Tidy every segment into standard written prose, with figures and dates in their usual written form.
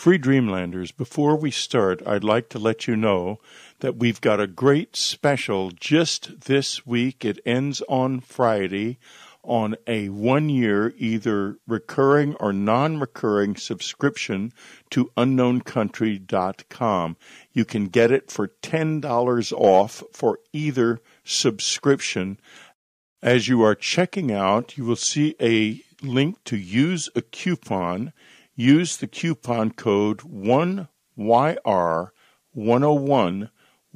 Free Dreamlanders, before we start, I'd like to let you know that we've got a great special just this week. It ends on Friday on a 1-year, either recurring or non-recurring subscription to unknowncountry.com. You can get it for $10 off for either subscription. As you are checking out, you will see a link to use a coupon. Use the coupon code 1YR101,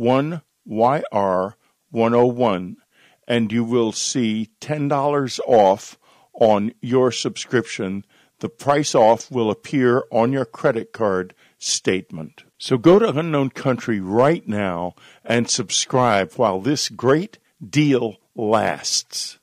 1YR101, and you will see $10 off on your subscription. The price off will appear on your credit card statement. So go to Unknown Country right now and subscribe while this great deal lasts.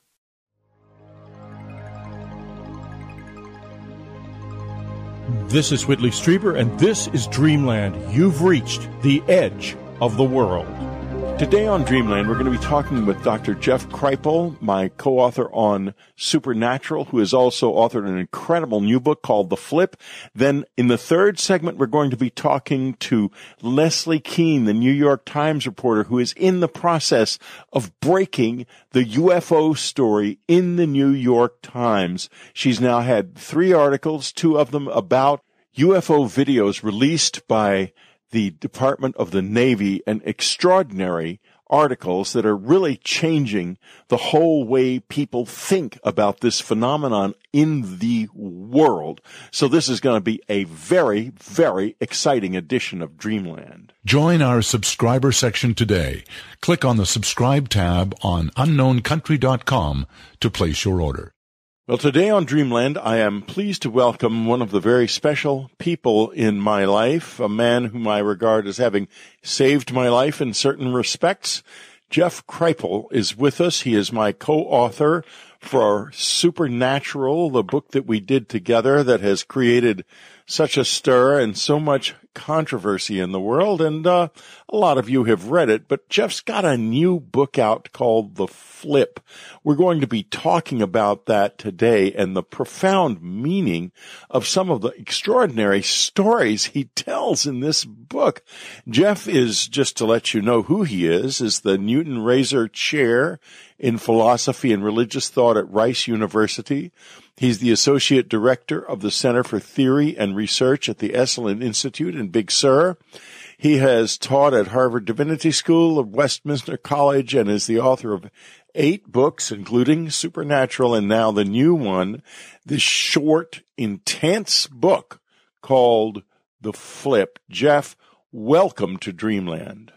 This is Whitley Strieber, and this is Dreamland. You've reached the edge of the world. Today on Dreamland, we're going to be talking with Dr. Jeff Kripal, my co-author on Supernatural, who has also authored an incredible new book called The Flip. Then in the third segment, we're going to be talking to Leslie Kean, the New York Times reporter, who is in the process of breaking the UFO story in the New York Times. She's now had 3 articles, 2 of them about UFO videos released by the Department of the Navy, and extraordinary articles that are really changing the whole way people think about this phenomenon in the world. So this is going to be a very, very exciting edition of Dreamland. Join our subscriber section today. Click on the subscribe tab on unknowncountry.com to place your order. Well, today on Dreamland, I am pleased to welcome one of the very special people in my life, a man whom I regard as having saved my life in certain respects. Jeff Kripal is with us. He is my co-author for Supernatural, the book that we did together that has created such a stir and so much controversy in the world, and a lot of you have read it, but Jeff's got a new book out called The Flip. We're going to be talking about that today and the profound meaning of some of the extraordinary stories he tells in this book. Jeff is, just to let you know who he is the Newton Razor Chair in Philosophy and Religious Thought at Rice University. He's the Associate Director of the Center for Theory and Research at the Esalen Institute in Big Sur. He has taught at Harvard Divinity School of Westminster College and is the author of 8 books, including Supernatural, and now the new one, this short, intense book called The Flip. Jeff, welcome to Dreamland.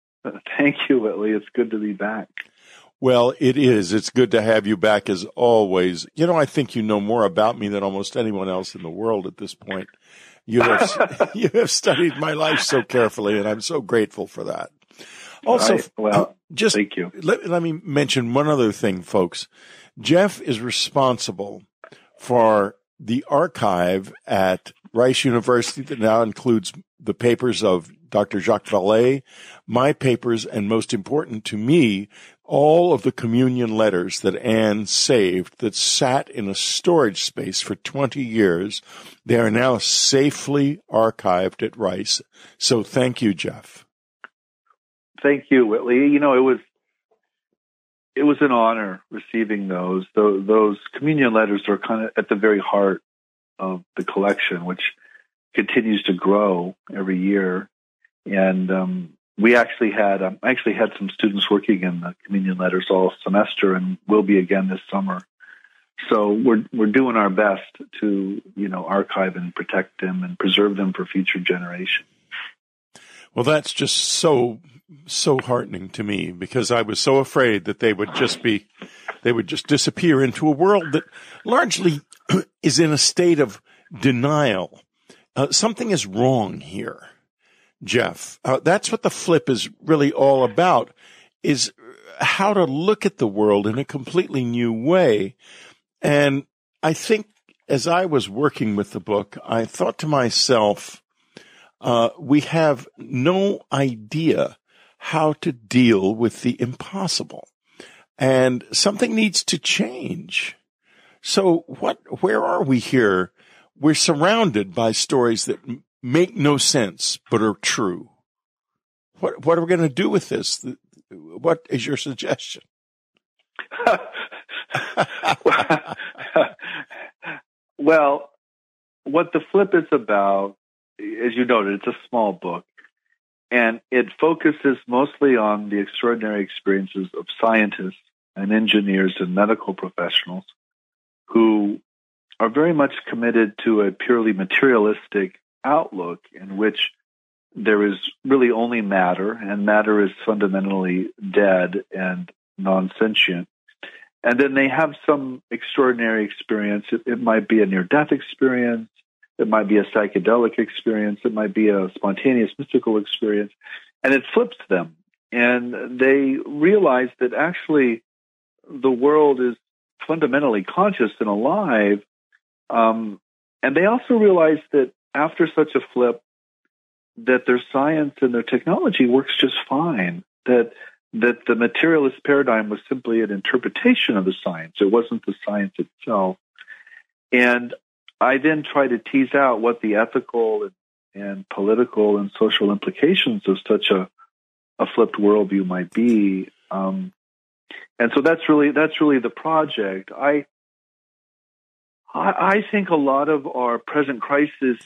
Thank you, Whitley. It's good to be back. Well, it is. It's good to have you back as always. You know, I think you know more about me than almost anyone else in the world at this point. You have studied my life so carefully, and I'm so grateful for that. Also, thank you. Let me mention one other thing, folks. Jeff is responsible for the archive at Rice University that now includes the papers of Dr. Jacques Vallée, my papers, and most important to me, all of the communion letters that Anne saved that sat in a storage space for 20 years. They are now safely archived at Rice. So thank you, Jeff. Thank you, Whitley. You know, it was an honor receiving those. Those communion letters are kind of at the very heart of the collection, which continues to grow every year. And we actually had some students working in the communion letters all semester, and will be again this summer. So we're doing our best to, archive and protect them and preserve them for future generations. Well, that's just so heartening to me, because I was so afraid that they would just disappear into a world that largely is in a state of denial. Something is wrong here, Jeff. That's what The Flip is really all about, is how to look at the world in a completely new way. And I think as I was working with the book, I thought to myself, we have no idea how to deal with the impossible, and something needs to change. So where are we here? We're surrounded by stories that make no sense but are true. What are we going to do with this? What is your suggestion? Well, what the flip is about, as you noted, it's a small book, and it focuses mostly on the extraordinary experiences of scientists and engineers and medical professionals who are very much committed to a purely materialistic outlook in which there is really only matter, and matter is fundamentally dead and non-sentient. And then they have some extraordinary experience. It might be a near-death experience. It might be a psychedelic experience. It might be a spontaneous mystical experience. And it flips them. And they realize that actually the world is fundamentally conscious and alive. And they also realize that after such a flip, that their science and their technology works just fine, that the materialist paradigm was simply an interpretation of the science. It wasn't the science itself. And I then try to tease out what the ethical and political and social implications of such a flipped worldview might be. And so that's really the project. I think a lot of our present crises,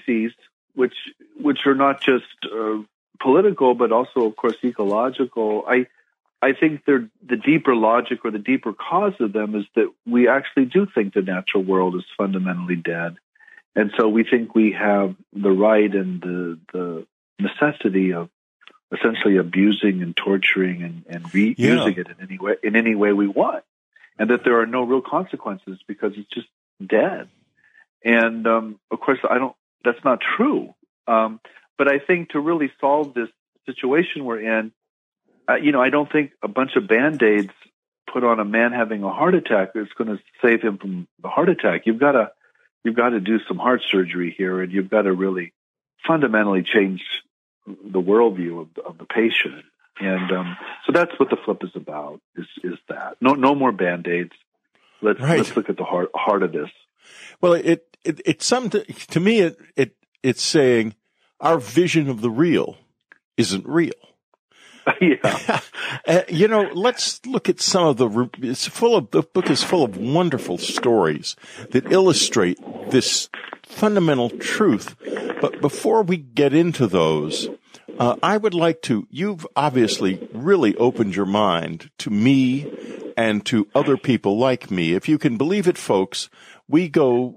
which are not just political, but also, of course, ecological. I think they're the deeper logic or the deeper cause of them is that we actually do think the natural world is fundamentally dead. And so we think we have the right and the necessity of essentially abusing and torturing and reusing it in any way we want. And that there are no real consequences because it's just dead. And of course, that's not true. But I think to really solve this situation we're in, I don't think a bunch of Band-Aids put on a man having a heart attack is going to save him from the heart attack. You've got to do some heart surgery here, and you've got to really fundamentally change the worldview of the patient. And so that's what the flip is about. Is that no more Band-Aids? Let's look at the heart of this. Well, it's to me it's saying our vision of the real isn't real. Yeah. Let's look at some of the book is full of wonderful stories that illustrate this fundamental truth. But before we get into those, I would like you've obviously really opened your mind to me and to other people like me. If you can believe it, folks, he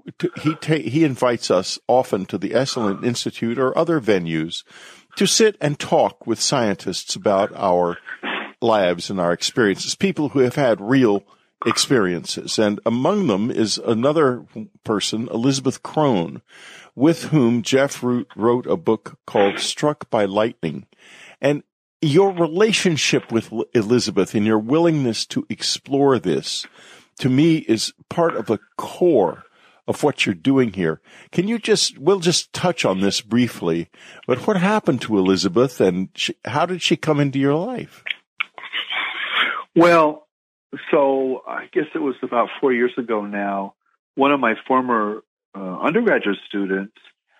invites us often to the Esalen Institute or other venues to sit and talk with scientists about our lives and our experiences, people who have had real experiences. And among them is another person, Elizabeth Crone, with whom Jeff wrote a book called Struck by Lightning. And your relationship with Elizabeth and your willingness to explore this, to me, is part of the core of what you're doing here. We'll just touch on this briefly, but what happened to Elizabeth and how did she come into your life? Well, so I guess it was about 4 years ago now. One of my former undergraduate students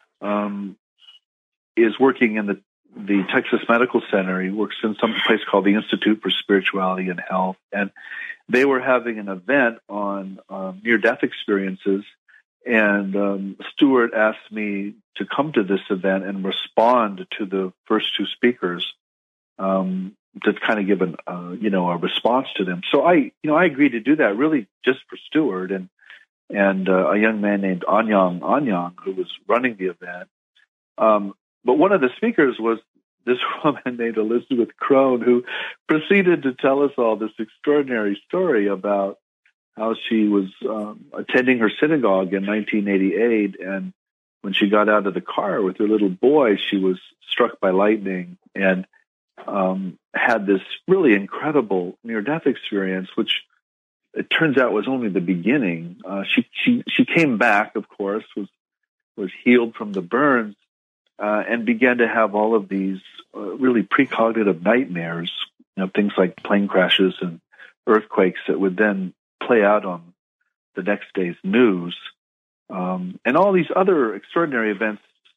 is working in the Texas Medical Center. He works in some place called the Institute for Spirituality and Health. And they were having an event on near-death experiences. And Stuart asked me to come to this event and respond to the first two speakers to kind of give a response to them. So I agreed to do that really just for Stuart and a young man named Anyang, who was running the event. But one of the speakers was this woman named Elizabeth Crone, who proceeded to tell us all this extraordinary story about how she was attending her synagogue in 1988, and when she got out of the car with her little boy, she was struck by lightning and had this really incredible near-death experience, which it turns out was only the beginning. She came back, of course, was healed from the burns, and began to have all of these really precognitive nightmares, things like plane crashes and earthquakes that would then play out on the next day's news. And all these other extraordinary events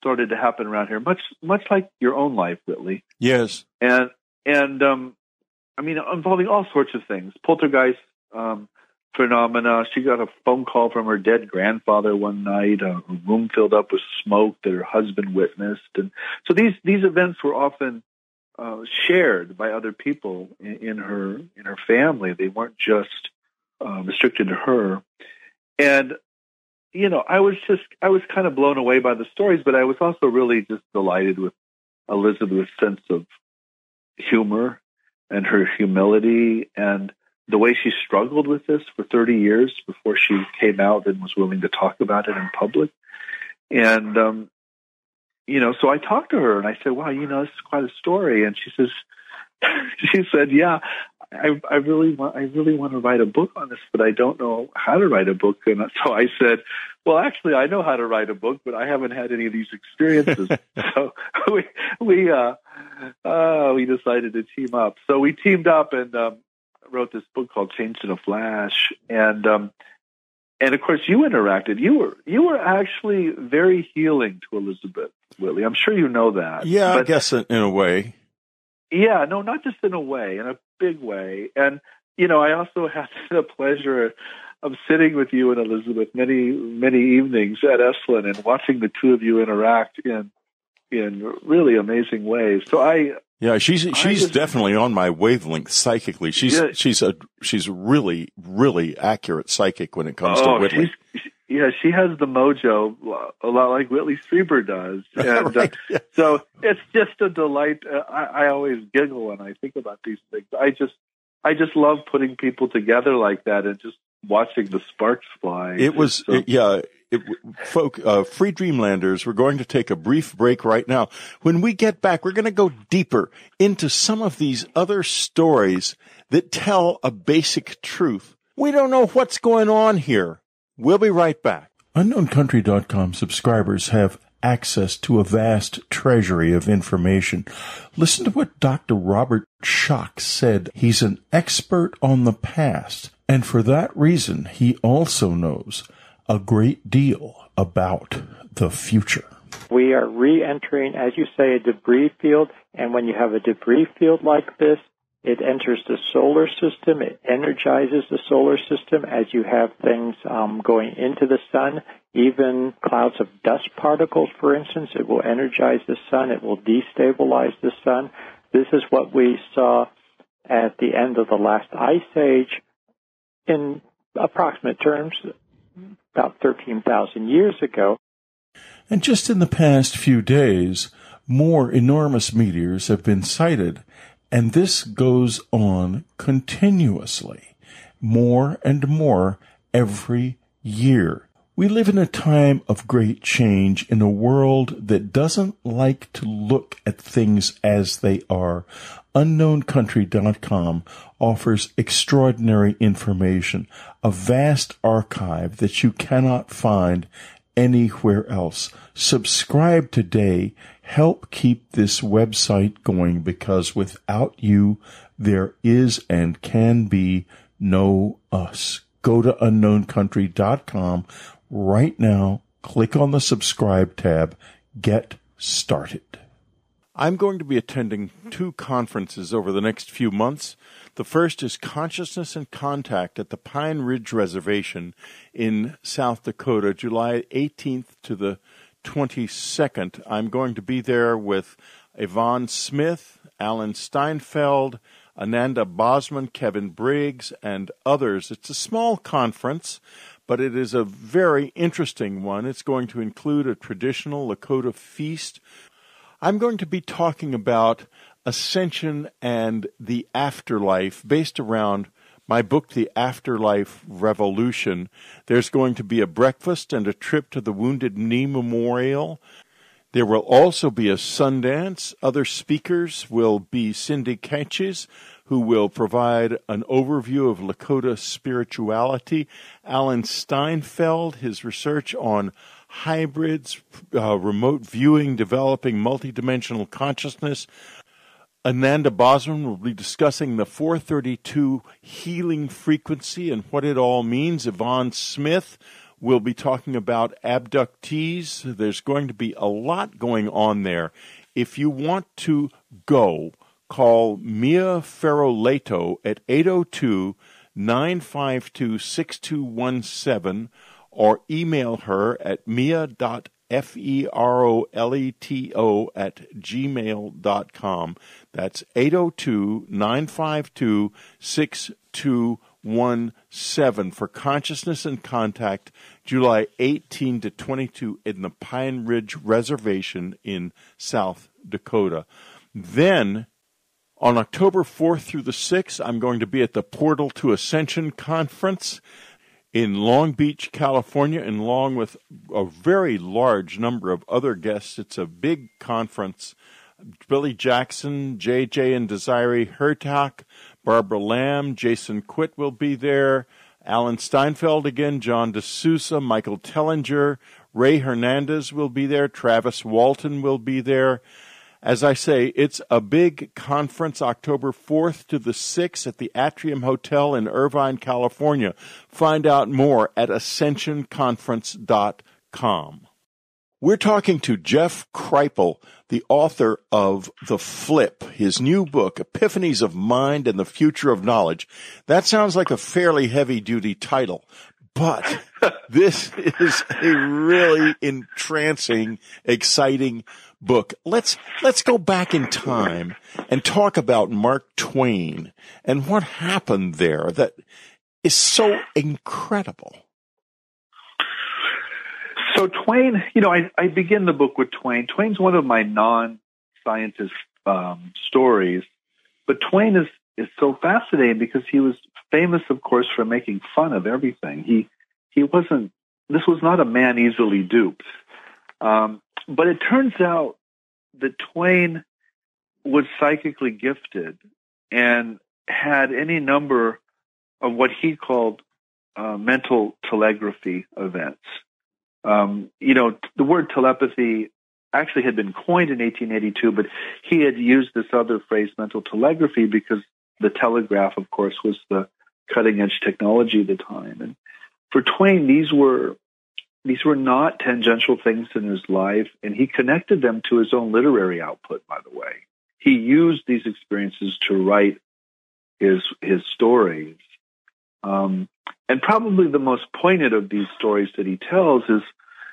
started to happen around here, much like your own life, Whitley. Yes. And I mean, involving all sorts of things, poltergeist phenomena. She got a phone call from her dead grandfather one night, a room filled up with smoke that her husband witnessed. And so these events were often shared by other people in her family. They weren't just restricted to her. And, you know, I was kind of blown away by the stories, but I was also really just delighted with Elizabeth's sense of humor and her humility and the way she struggled with this for 30 years before she came out and was willing to talk about it in public. And, you know, so I talked to her and I said, wow, you know, this is quite a story. And she said, yeah, I really want to write a book on this, but I don't know how to write a book. And so I said, well, actually, I know how to write a book, but I haven't had any of these experiences. So we decided to team up. So we teamed up and wrote this book called Changed in a Flash. And of course, you interacted. You were actually very healing to Elizabeth, Whitley. I'm sure you know that. Yeah, I guess in a way. Yeah, no, not just in a way, in a big way. And, you know, I also had the pleasure of sitting with you and Elizabeth many, many evenings at Esalen and watching the two of you interact in really amazing ways. So she's definitely on my wavelength psychically. She's really, really accurate psychic when it comes to Whitley. She has the mojo, a lot like Whitley Strieber does. And right. So it's just a delight. I always giggle when I think about these things. I just love putting people together like that and just watching the sparks fly. Free Dreamlanders, we're going to take a brief break right now. When we get back, we're going to go deeper into some of these other stories that tell a basic truth. We don't know what's going on here. We'll be right back. UnknownCountry.com subscribers have access to a vast treasury of information. Listen to what Dr. Robert Schoch said. He's an expert on the past, and for that reason, he also knows a great deal about the future. We are re-entering, as you say, a debris field, and when you have a debris field like this, it enters the solar system. It energizes the solar system as you have things going into the sun. Even clouds of dust particles, for instance, it will energize the sun. It will destabilize the sun. This is what we saw at the end of the last ice age in approximate terms, about 13,000 years ago. And just in the past few days, more enormous meteors have been sighted. And this goes on continuously, more and more every year. We live in a time of great change in a world that doesn't like to look at things as they are. UnknownCountry.com offers extraordinary information, a vast archive that you cannot find anywhere else. Subscribe today. Help keep this website going, because without you, there is and can be no us. Go to UnknownCountry.com right now. Click on the subscribe tab. Get started. I'm going to be attending 2 conferences over the next few months. The first is Consciousness and Contact at the Pine Ridge Reservation in South Dakota, July 18th to the 22nd. I'm going to be there with Yvonne Smith, Alan Steinfeld, Ananda Bosman, Kevin Briggs, and others. It's a small conference, but it is a very interesting one. It's going to include a traditional Lakota feast. I'm going to be talking about ascension and the afterlife based around my book, The Afterlife Revolution. There's going to be a breakfast and a trip to the Wounded Knee Memorial. There will also be a Sundance. Other speakers will be Cindy Ketches, who will provide an overview of Lakota spirituality. Alan Steinfeld, his research on hybrids, remote viewing, developing multidimensional consciousness. Ananda Bosman will be discussing the 432 healing frequency and what it all means. Yvonne Smith We'll be talking about abductees. There's going to be a lot going on there. If you want to go, call Mia Ferroleto at 802-952-6217 or email her at mia.feroleto@gmail.com. That's 802-952-6217 for Consciousness and Contact, July 18 to 22 in the Pine Ridge Reservation in South Dakota. Then, on October 4th through the 6th, I'm going to be at the Portal to Ascension Conference in Long Beach, California, and along with a very large number of other guests. It's a big conference. Billy Jackson, JJ and Desiree Hertak, Barbara Lamb, Jason Quitt will be there, Alan Steinfeld again, John D'Souza, Michael Tellinger, Ray Hernandez will be there, Travis Walton will be there. As I say, it's a big conference, October 4th to the 6th at the Atrium Hotel in Irvine, California. Find out more at ascensionconference.com. We're talking to Jeff Kripal, the author of The Flip, his new book, Epiphanies of Mind and the Future of Knowledge. That sounds like a fairly heavy-duty title, but this is a really entrancing, exciting book. Let's go back in time and talk about Mark Twain and what happened there that is so incredible. So Twain, I begin the book with Twain. Twain's one of my non-scientist stories, but Twain is so fascinating because he was famous, of course, for making fun of everything. This was not a man easily duped. But it turns out that Twain was psychically gifted and had any number of what he called mental telegraphy events. The word telepathy actually had been coined in 1882, but he had used this other phrase, mental telegraphy, because the telegraph, of course, was the cutting-edge technology at the time. And for Twain, these were not tangential things in his life, and he connected them to his own literary output, by the way. He used these experiences to write his stories. And probably the most poignant of these stories that he tells is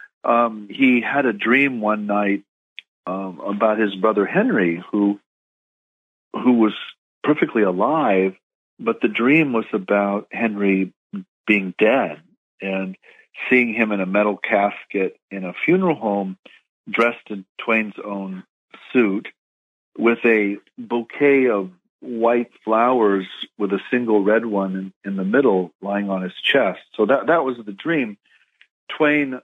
he had a dream one night about his brother Henry, who was perfectly alive, but the dream was about Henry being dead and seeing him in a metal casket in a funeral home, dressed in Twain's own suit, with a bouquet of white flowers with a single red one in the middle lying on his chest. So that was the dream. Twain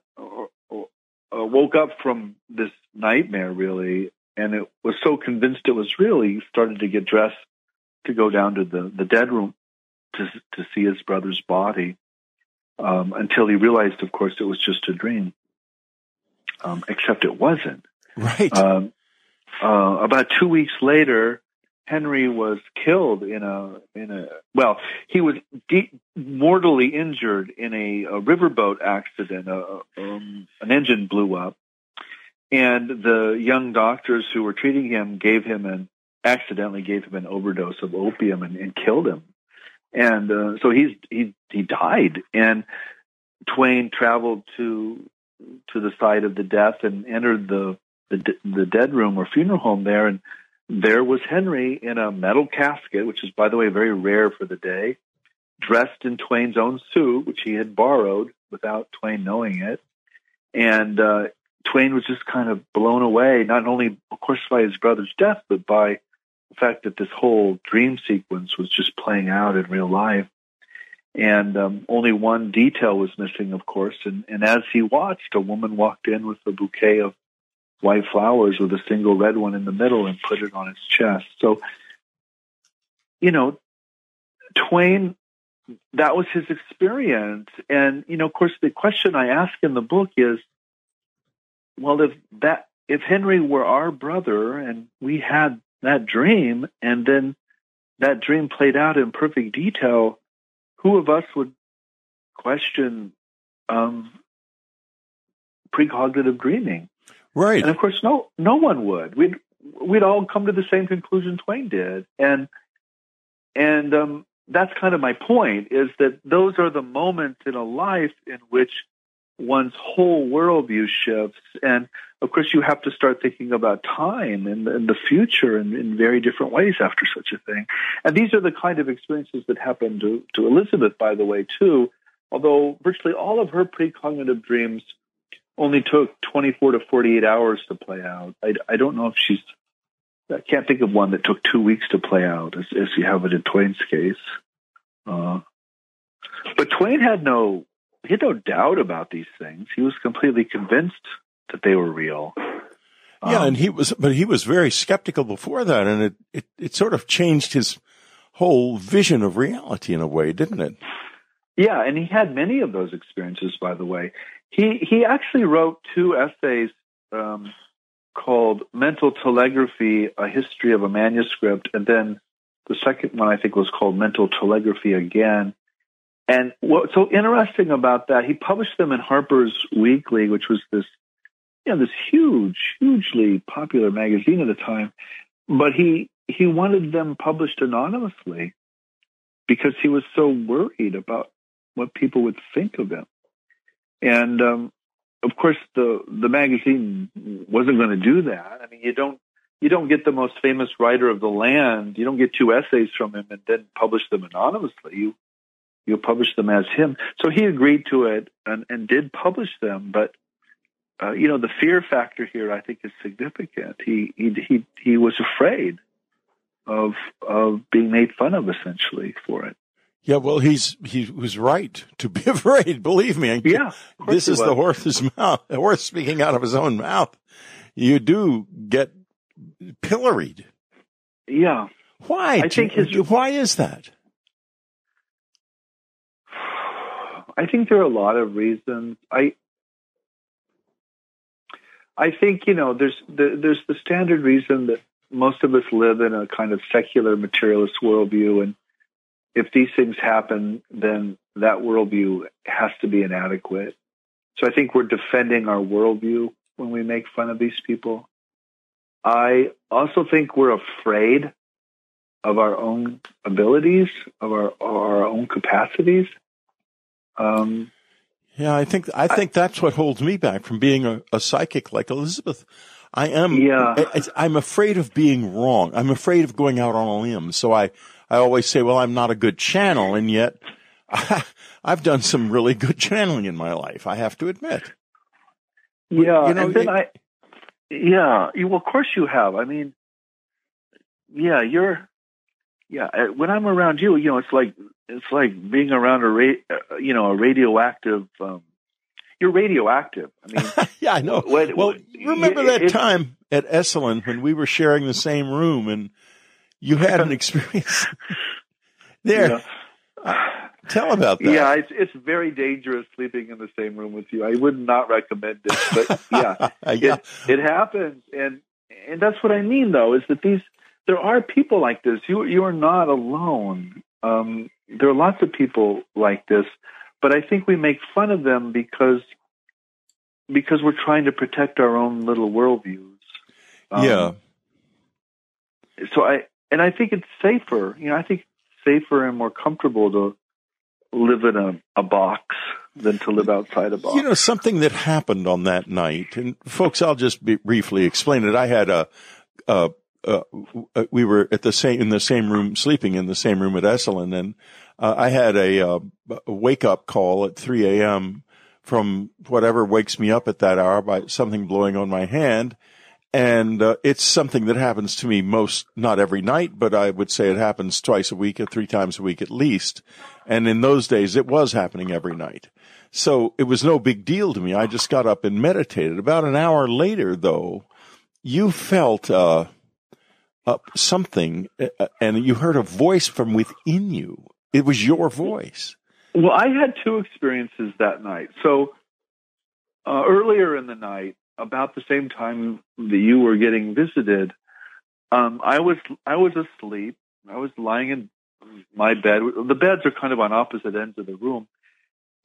woke up from this nightmare, really, and it was so convinced it was real, he started to get dressed to go down to the dead room to see his brother's body, until he realized, of course, it was just a dream. Except it wasn't. Right. About 2 weeks later, Henry was killed he was mortally injured in a riverboat accident. An engine blew up, and the young doctors who were treating him accidentally gave him an overdose of opium and killed him. And so he died. And Twain traveled to the site of the death and entered the dead room or funeral home there, and there was Henry in a metal casket, which is, by the way, very rare for the day, dressed in Twain's own suit, which he had borrowed without Twain knowing it. And Twain was just kind of blown away, not only, of course, by his brother's death, but by the fact that this whole dream sequence was just playing out in real life. And only one detail was missing, of course. And as he watched, a woman walked in with a bouquet of white flowers with a single red one in the middle and put it on his chest. So, Twain, that was his experience. And, of course, the question I ask in the book is, well, if Henry were our brother and we had that dream, and then that dream played out in perfect detail, who of us would question precognitive dreaming. Right. And of course, no one would. We'd all come to the same conclusion Twain did, and that's kind of my point, is that those are the moments in a life in which one's whole worldview shifts. And of course, you have to start thinking about time and the future in very different ways after such a thing. And these are the kind of experiences that happened to Elizabeth, by the way, too, although virtually all of her precognitive dreams only took 24 to 48 hours to play out. I don't know if I can't think of one that took 2 weeks to play out, as you have it in Twain's case. But Twain had no doubt about these things. He was completely convinced that they were real. Yeah, and he was very skeptical before that, and it sort of changed his whole vision of reality in a way, didn't it? Yeah, and he had many of those experiences, by the way. He actually wrote 2 essays called Mental Telegraphy, A History of a Manuscript, and then the second one I think was called Mental Telegraphy Again. And what's so interesting about that, he published them in Harper's Weekly, which was this hugely popular magazine at the time. But he wanted them published anonymously because he was so worried about what people would think of him. And of course, the magazine wasn't going to do that. I mean, you don't get the most famous writer of the land. You don't get 2 essays from him and then publish them anonymously. You publish them as him. So he agreed to it and did publish them. But the fear factor here, I think, is significant. He was afraid of being made fun of, essentially, for it. Yeah, well, he was right to be afraid. Believe me. Yeah, this is the horse's mouth. The horse speaking out of his own mouth. You do get pilloried. Yeah. Why? Why is that? I think there are a lot of reasons. I think there's the standard reason that most of us live in a kind of secular materialist worldview, and if these things happen, then that worldview has to be inadequate. So I think we're defending our worldview when we make fun of these people. I also think we're afraid of our own abilities, of our own capacities. Yeah, I think that's what holds me back from being a psychic like Elizabeth. I'm afraid of being wrong. I'm afraid of going out on a limb. So I always say, well, I'm not a good channel, and yet I've done some really good channeling in my life, I have to admit. Yeah, and then of course you have. I mean, when I'm around you, it's like being around a radioactive. You're radioactive. I mean, yeah, I know. Remember that time at Esalen when we were sharing the same room and you had an experience there? Tell about that. Yeah, it's very dangerous sleeping in the same room with you. I would not recommend it, but it happens, and that's what I mean. Though, is that there are people like this. You are not alone. There are lots of people like this, but I think we make fun of them because we're trying to protect our own little worldviews. So I think it's safer. I think it's safer and more comfortable to live in a box than to live outside a box. Something that happened on that night, and folks, I'll just briefly explain it. I had we were in the same room, sleeping in the same room at Esalen, and I had a wake up call at 3 a.m. from whatever wakes me up at that hour by something blowing on my hand. And it's something that happens to me not every night, but I would say it happens twice a week or 3 times a week at least. And in those days, it was happening every night. So it was no big deal to me. I just got up and meditated. About an hour later, though, you felt something, and you heard a voice from within you. It was your voice. Well, I had 2 experiences that night. So earlier in the night, about the same time that you were getting visited, I was asleep. I was lying in my bed. The beds are kind of on opposite ends of the room,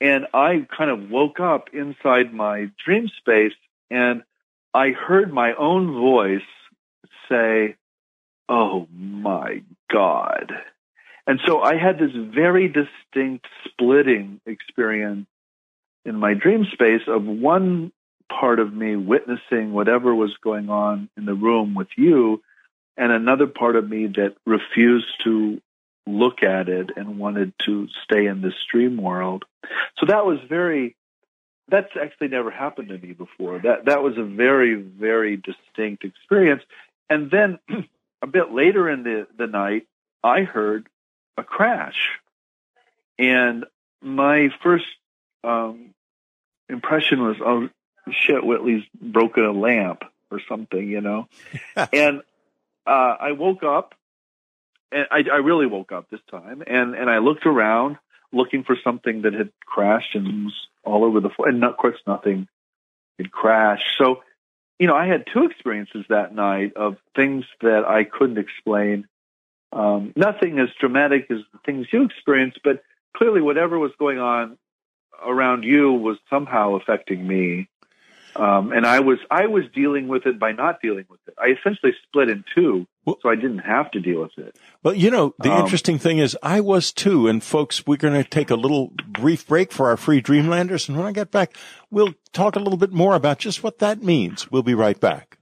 And I kind of woke up inside my dream space, and I heard my own voice say, "Oh my God." And so I had this very distinct splitting experience in my dream space of one part of me witnessing whatever was going on in the room with you, and another part of me that refused to look at it and wanted to stay in this dream world. So that's actually never happened to me before. That was a very, very distinct experience. And then a bit later in the night, I heard a crash. And my first impression was, oh, shit, Whitley's broken a lamp or something, you know? And I woke up, and I really woke up this time, and I looked around looking for something that had crashed and was all over the floor. And of course, nothing had crashed. So, you know, I had two experiences that night of things that I couldn't explain. Nothing as dramatic as the things you experienced, but clearly whatever was going on around you was somehow affecting me. And I was dealing with it by not dealing with it. I essentially split in two, so I didn't have to deal with it. Well, you know, the interesting thing is I was too. And folks, we're going to take a little brief break for our free Dreamlanders. And when I get back, we'll talk a little bit more about just what that means. We'll be right back.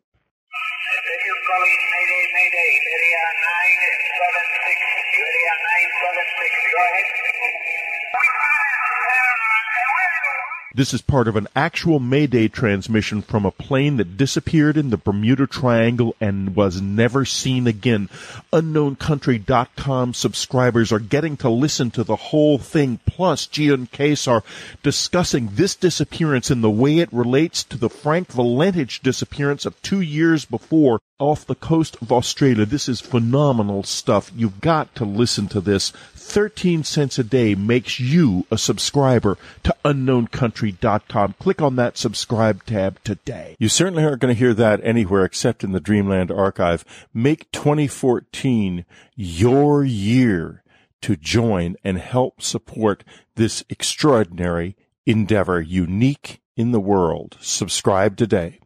This is part of an actual Mayday transmission from a plane that disappeared in the Bermuda Triangle and was never seen again. UnknownCountry.com subscribers are getting to listen to the whole thing. Plus, Gia and Case are discussing this disappearance and the way it relates to the Frank Valentich disappearance of 2 years before off the coast of Australia. This is phenomenal stuff. You've got to listen to this. 13 cents a day makes you a subscriber to UnknownCountry.com. Click on that subscribe tab today. You certainly aren't going to hear that anywhere except in the Dreamland archive. Make 2014 your year to join and help support this extraordinary endeavor, unique in the world. Subscribe today.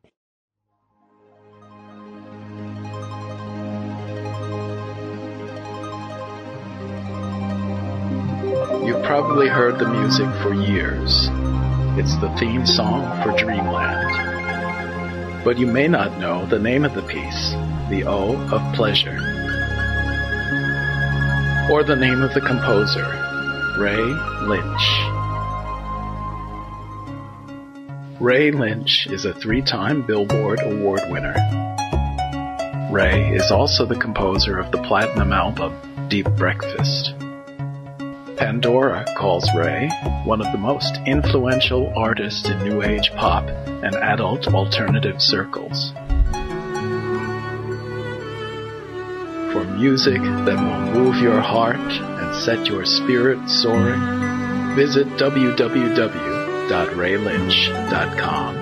You've probably heard the music for years. It's the theme song for Dreamland. But you may not know the name of the piece, The O of Pleasure. Or the name of the composer, Ray Lynch. Ray Lynch is a 3-time Billboard Award winner. Ray is also the composer of the platinum album, Deep Breakfast. Pandora calls Ray one of the most influential artists in New Age pop and adult alternative circles. For music that will move your heart and set your spirit soaring, visit www.raylynch.com.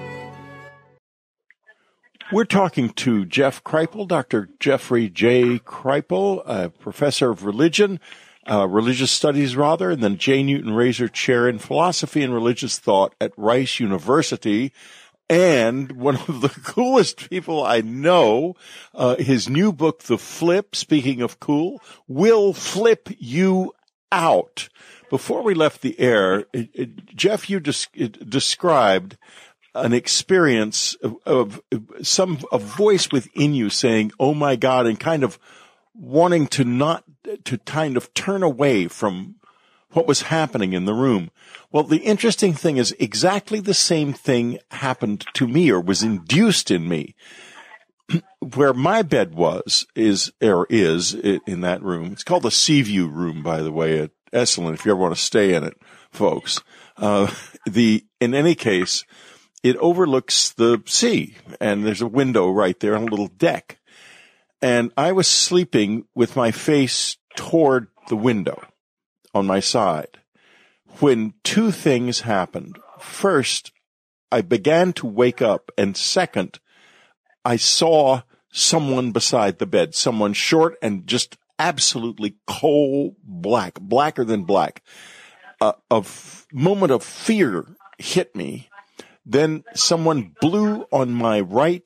We're talking to Jeff Kripal, Dr. Jeffrey J. Kripal, a professor of religious studies, and then J. Newton Razor Chair in Philosophy and Religious Thought at Rice University, and one of the coolest people I know. His new book, The Flip, speaking of cool, will flip you out. Before we left the air, Jeff, you described an experience of a voice within you saying, "Oh my God," and kind of wanting to kind of turn away from what was happening in the room. Well, the interesting thing is exactly the same thing happened to me, or was induced in me. Where my bed is in that room. It's called the Seaview Room, by the way, at Esalen, if you ever want to stay in it, folks. In any case, it overlooks the sea, and there's a window right there on a little deck. And I was sleeping with my face toward the window on my side when two things happened. First, I began to wake up, and second, I saw someone beside the bed, someone short and just absolutely coal black, blacker than black. moment of fear hit me. Then someone blew on my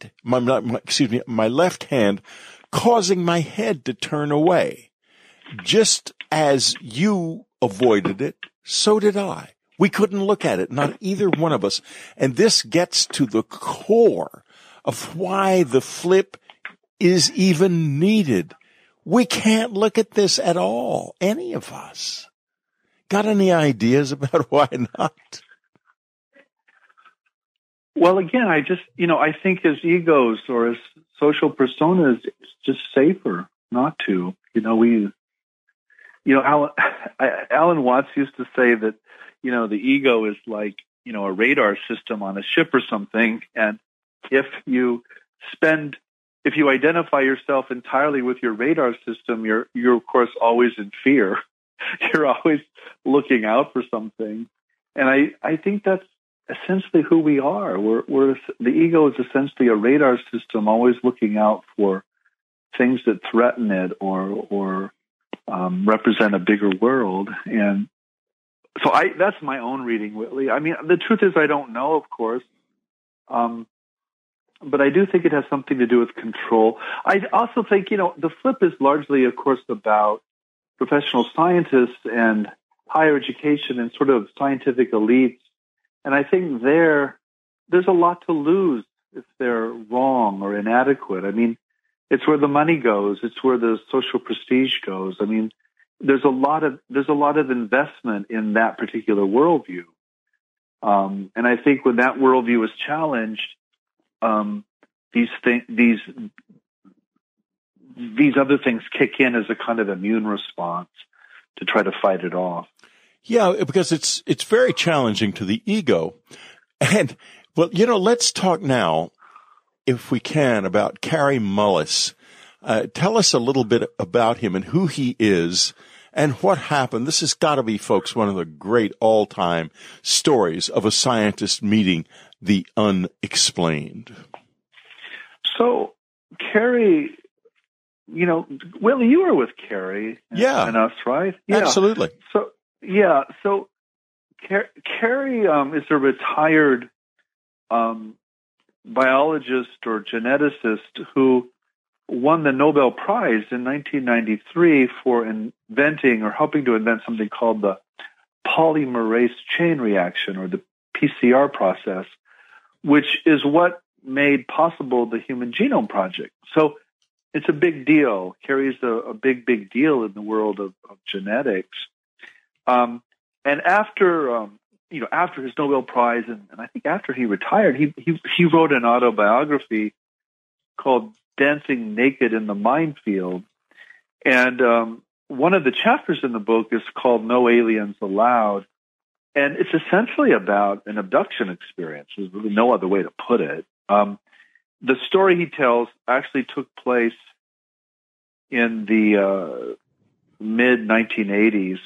left hand, causing my head to turn away. Just as you avoided it, so did I. We couldn't look at it, not either one of us. And this gets to the core of why the flip is even needed. We can't look at this at all, any of us. Got any ideas about why not? Well, again, I think as egos or as social personas, it's just safer not to. Alan Watts used to say that, the ego is like, a radar system on a ship or something. And if you identify yourself entirely with your radar system, you're of course always in fear. You're always looking out for something. And I think that's essentially who we are. The ego is essentially a radar system, always looking out for things that threaten it or represent a bigger world. And so that's my own reading, Whitley. I mean, the truth is I don't know, of course. But I do think it has something to do with control. I also think, the flip is largely, of course, about professional scientists and higher education and sort of scientific elites. And I think there's a lot to lose if they're wrong or inadequate. I mean, it's where the money goes. It's where the social prestige goes. I mean, there's a lot of investment in that particular worldview. And I think when that worldview is challenged, these other things kick in as a kind of immune response to try to fight it off. Yeah, because it's very challenging to the ego. And, well, let's talk now, if we can, about Kary Mullis. Tell us a little bit about him and who he is and what happened. This has got to be, folks, one of the great all-time stories of a scientist meeting the unexplained. So, Kary, Whitley, you were with Kary and us, right? Yeah. Absolutely. So Kary is a retired biologist or geneticist who won the Nobel Prize in 1993 for inventing or helping to invent something called the polymerase chain reaction, or the PCR process, which is what made possible the Human Genome Project. So it's a big deal. Kary's a big deal in the world of genetics. And after his Nobel Prize, and I think after he retired, he wrote an autobiography called Dancing Naked in the Minefield. And one of the chapters in the book is called No Aliens Allowed. And it's essentially about an abduction experience. There's really no other way to put it. The story he tells actually took place in the mid-1980s.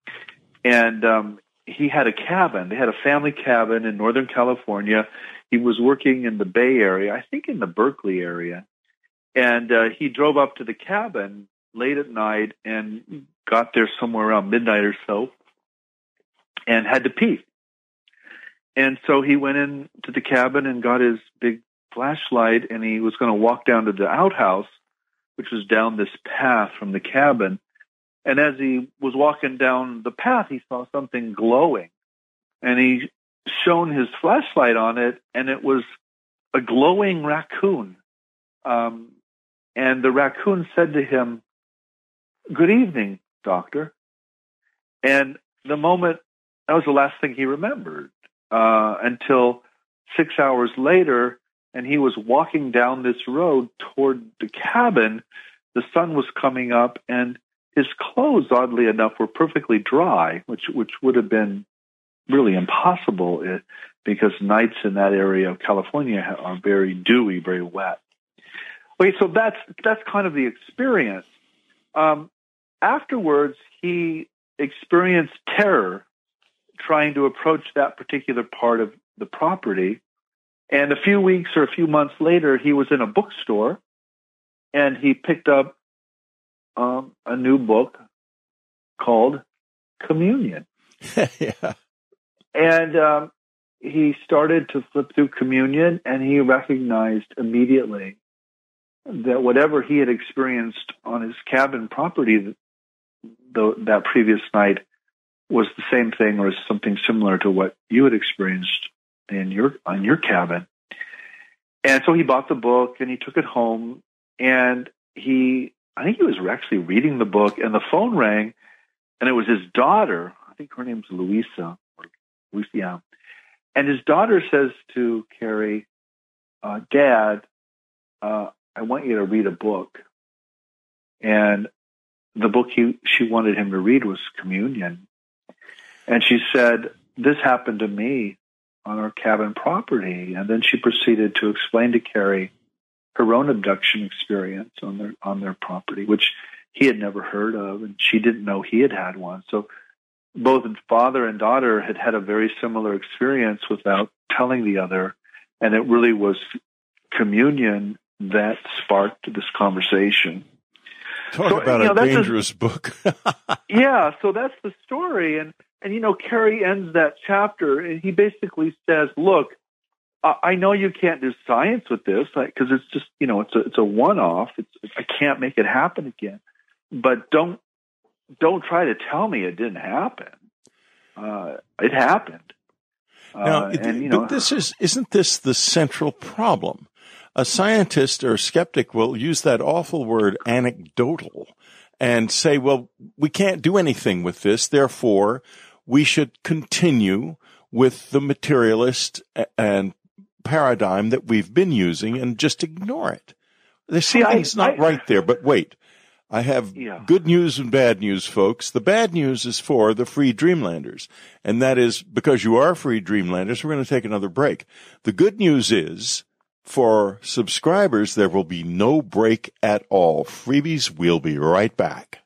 And he had a cabin. They had a family cabin in Northern California. He was working in the Bay Area, I think in the Berkeley area. And he drove up to the cabin late at night and got there somewhere around midnight or so and had to pee. And so he went into the cabin and got his big flashlight, and he was going to walk down to the outhouse, which was down this path from the cabin. And as he was walking down the path, he saw something glowing. And he shone his flashlight on it, and it was a glowing raccoon. And the raccoon said to him, "Good evening, doctor." And that was the last thing he remembered until 6 hours later, and he was walking down this road toward the cabin. The sun was coming up, and his clothes, oddly enough, were perfectly dry, which would have been really impossible because nights in that area of California are very dewy, very wet. Okay, so that's kind of the experience. Afterwards, he experienced terror trying to approach that particular part of the property. And a few weeks or a few months later, he was in a bookstore, and he picked up a new book called Communion. Yeah. And he started to flip through communion, and he recognized immediately that whatever he had experienced on his cabin property that previous night was the same thing or something similar to what you had experienced on your cabin. And so he bought the book and he took it home, and I think he was actually reading the book, and the phone rang, and it was his daughter. I think her name's Louisa. And his daughter says to Carrie, Dad, I want you to read a book. And the book she wanted him to read was Communion. And she said, this happened to me on our cabin property. And then she proceeded to explain to Carrie her own abduction experience on their property, which he had never heard of, and she didn't know he had had one. So both father and daughter had had a very similar experience without telling the other, and it really was communion that sparked this conversation. Talk about a dangerous book. Yeah, so that's the story. And Carrie ends that chapter, and he basically says, look, I know you can't do science with this because it's just, it's a one-off. I can't make it happen again. But don't try to tell me it didn't happen. It happened. Now, but isn't this the central problem? A scientist or a skeptic will use that awful word anecdotal and say, well, we can't do anything with this. Therefore, we should continue with the materialist and paradigm that we've been using and just ignore it. There's something's not right there. But wait, I have good news and bad news, folks. The bad news is for the free Dreamlanders. And that is because you are free Dreamlanders, we're going to take another break. The good news is for subscribers, there will be no break at all. Freebies, we'll be right back.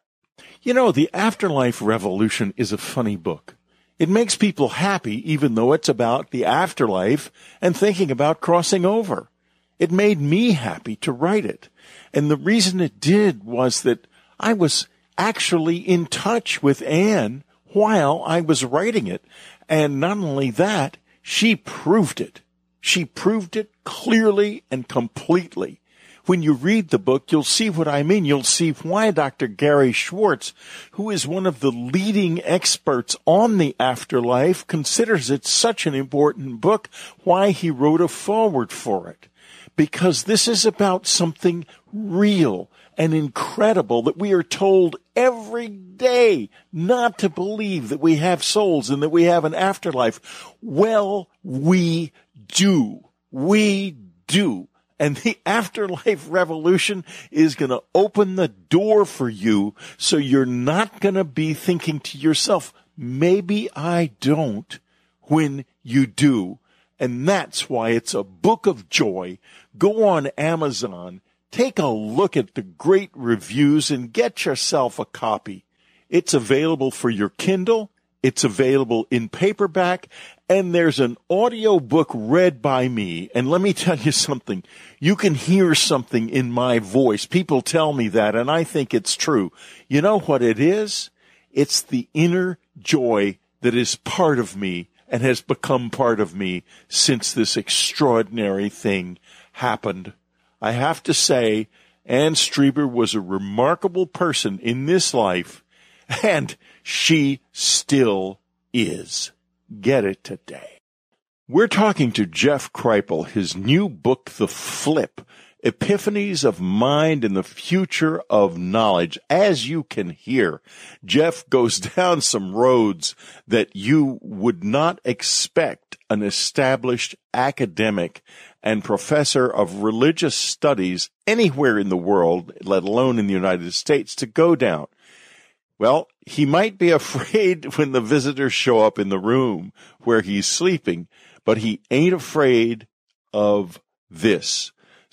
The Afterlife Revolution is a funny book. It makes people happy, even though it's about the afterlife and thinking about crossing over. It made me happy to write it. And the reason it did was that I was actually in touch with Anne while I was writing it. And not only that, she proved it. She proved it clearly and completely. When you read the book, you'll see what I mean. You'll see why Dr. Gary Schwartz, who is one of the leading experts on the afterlife, considers it such an important book, why he wrote a foreword for it. Because this is about something real and incredible that we are told every day not to believe that we have souls and that we have an afterlife. Well, we do. We do. And the Afterlife Revolution is going to open the door for you so you're not going to be thinking to yourself, maybe I don't, when you do. And that's why it's a book of joy. Go on Amazon, take a look at the great reviews, and get yourself a copy. It's available for your Kindle. It's available in paperback, and there's an audio book read by me. And let me tell you something. You can hear something in my voice. People tell me that, and I think it's true. You know what it is? It's the inner joy that is part of me and has become part of me since this extraordinary thing happened. I have to say, Anne Strieber was a remarkable person in this life, and she still is. Get it today. We're talking to Jeff Kripal, his new book, The Flip, Epiphanies of Mind and the Future of Knowledge. As you can hear, Jeff goes down some roads that you would not expect an established academic and professor of religious studies anywhere in the world, let alone in the United States, to go down. Well, he might be afraid when the visitors show up in the room where he's sleeping, but he ain't afraid of this.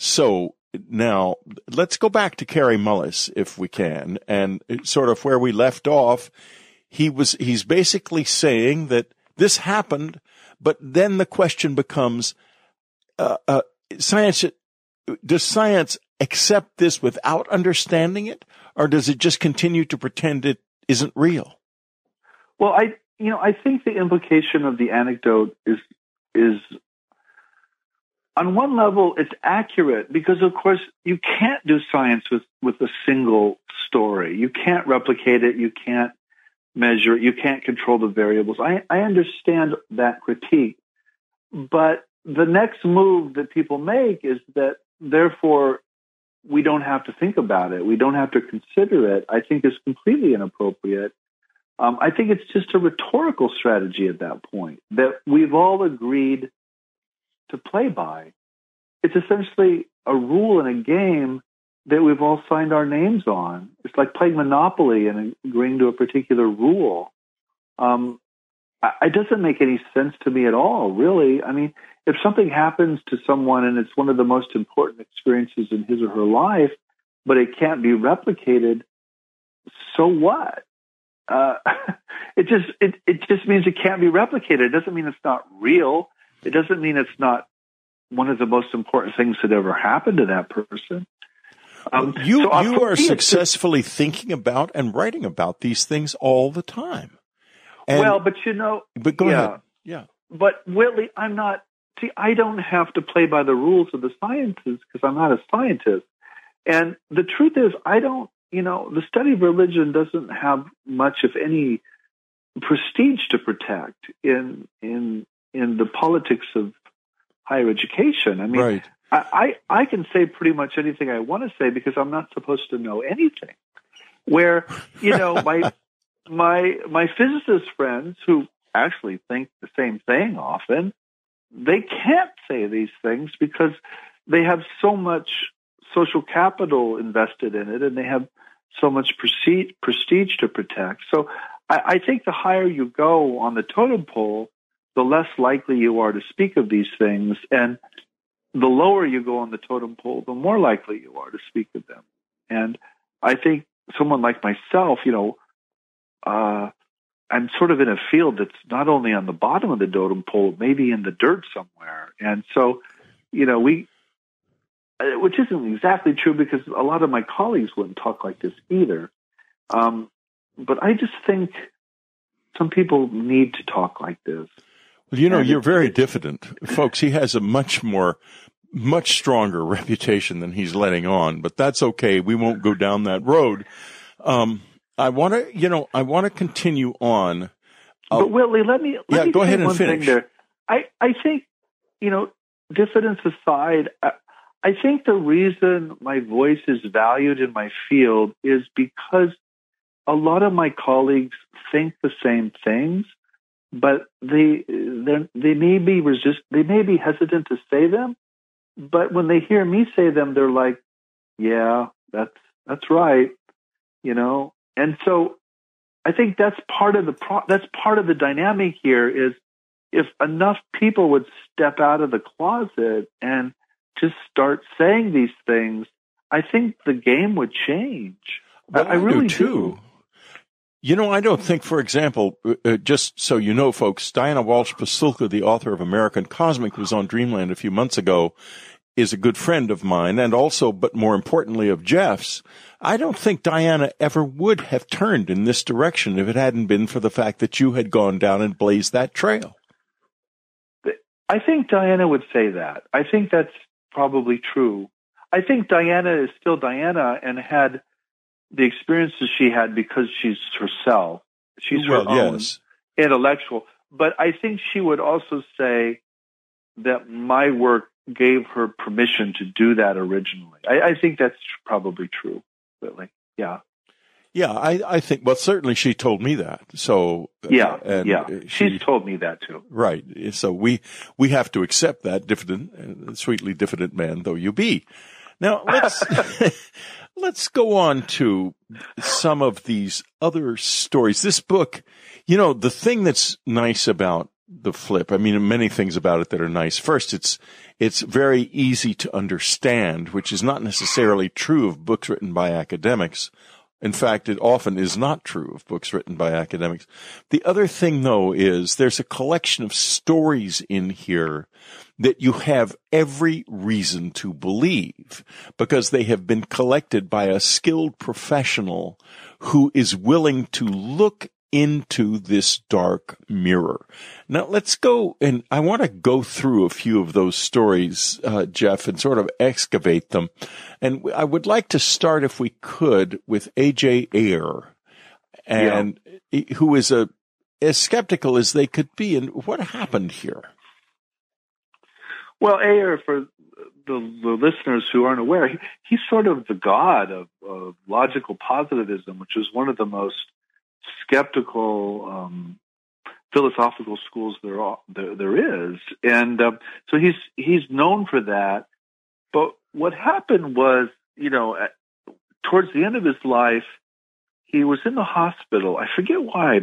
So now let's go back to Carrie Mullis, if we can, and sort of where we left off. He's basically saying that this happened, but then the question becomes, does science accept this without understanding it, or does it just continue to pretend it isn't real? Well, I think the implication of the anecdote is on one level, it's accurate because, of course, you can't do science with a single story. You can't replicate it. You can't measure it. You can't control the variables. I understand that critique. But the next move that people make is that, therefore, we don't have to think about it. We don't have to consider it. I think is completely inappropriate. I think it's just a rhetorical strategy at that point that we've all agreed to play by. It's essentially a rule in a game that we've all signed our names on. It's like playing Monopoly and agreeing to a particular rule. It doesn't make any sense to me at all, really. I mean, if something happens to someone and it's one of the most important experiences in his or her life, but it can't be replicated, so what? It just means it can't be replicated. It doesn't mean it's not real. It doesn't mean it's not one of the most important things that ever happened to that person. You are successfully thinking about and writing about these things all the time. But go ahead. Yeah. But Whitley, I don't have to play by the rules of the sciences because I'm not a scientist. And the truth is, the study of religion doesn't have much, if any, prestige to protect in the politics of higher education. I mean, right. I can say pretty much anything I want to say because I'm not supposed to know anything. Where, my physicist friends who actually think the same thing often, they can't say these things because they have so much social capital invested in it and they have so much prestige to protect. So I think the higher you go on the totem pole, the less likely you are to speak of these things. And the lower you go on the totem pole, the more likely you are to speak of them. And I think someone like myself, I'm sort of in a field that's not only on the bottom of the totem pole, maybe in the dirt somewhere. And so, which isn't exactly true because a lot of my colleagues wouldn't talk like this either. But I just think some people need to talk like this. Well, you're very diffident. Folks, he has a much stronger reputation than he's letting on, but that's okay. We won't go down that road. I want to continue on. But Whitley, let me go ahead and one finish. Thing there. I think, diffidence aside, I think the reason my voice is valued in my field is because a lot of my colleagues think the same things, but they may be hesitant to say them, but when they hear me say them, they're like, yeah, that's right, And so I think that's part of the dynamic here is if enough people would step out of the closet and just start saying these things, I think the game would change. Well, I really do too. I don't think, for example, just so you know, folks, Diana Walsh-Pasulka, the author of American Cosmic, who was on Dreamland a few months ago, is a good friend of mine and also, but more importantly, of Jeff's. I don't think Diana ever would have turned in this direction if it hadn't been for the fact that you had gone down and blazed that trail. I think Diana would say that. I think that's probably true. I think Diana is still Diana and had the experiences she had because she's herself. She's her own intellectual. But I think she would also say that my work gave her permission to do that originally. I think that's probably true, really. Yeah. Yeah, I think, well, certainly she told me that. So, she's told me that too. Right. So we have to accept that, diffident, sweetly diffident man though you be. Now, let's go on to some of these other stories. This book, the thing that's nice about The Flip, I mean, many things about it that are nice. First, it's very easy to understand, which is not necessarily true of books written by academics. In fact, it often is not true of books written by academics. The other thing, though, is there's a collection of stories in here that you have every reason to believe because they have been collected by a skilled professional who is willing to look into this dark mirror. Now let's go, and I want to go through a few of those stories, Jeff, and sort of excavate them. And I would like to start, if we could, with A.J. Ayer, and who is as skeptical as they could be. And what happened here? Well, Ayer, for the listeners who aren't aware, he's sort of the god of logical positivism, which is one of the most skeptical philosophical schools there is, and so he's known for that. But what happened was, towards the end of his life, he was in the hospital. I forget why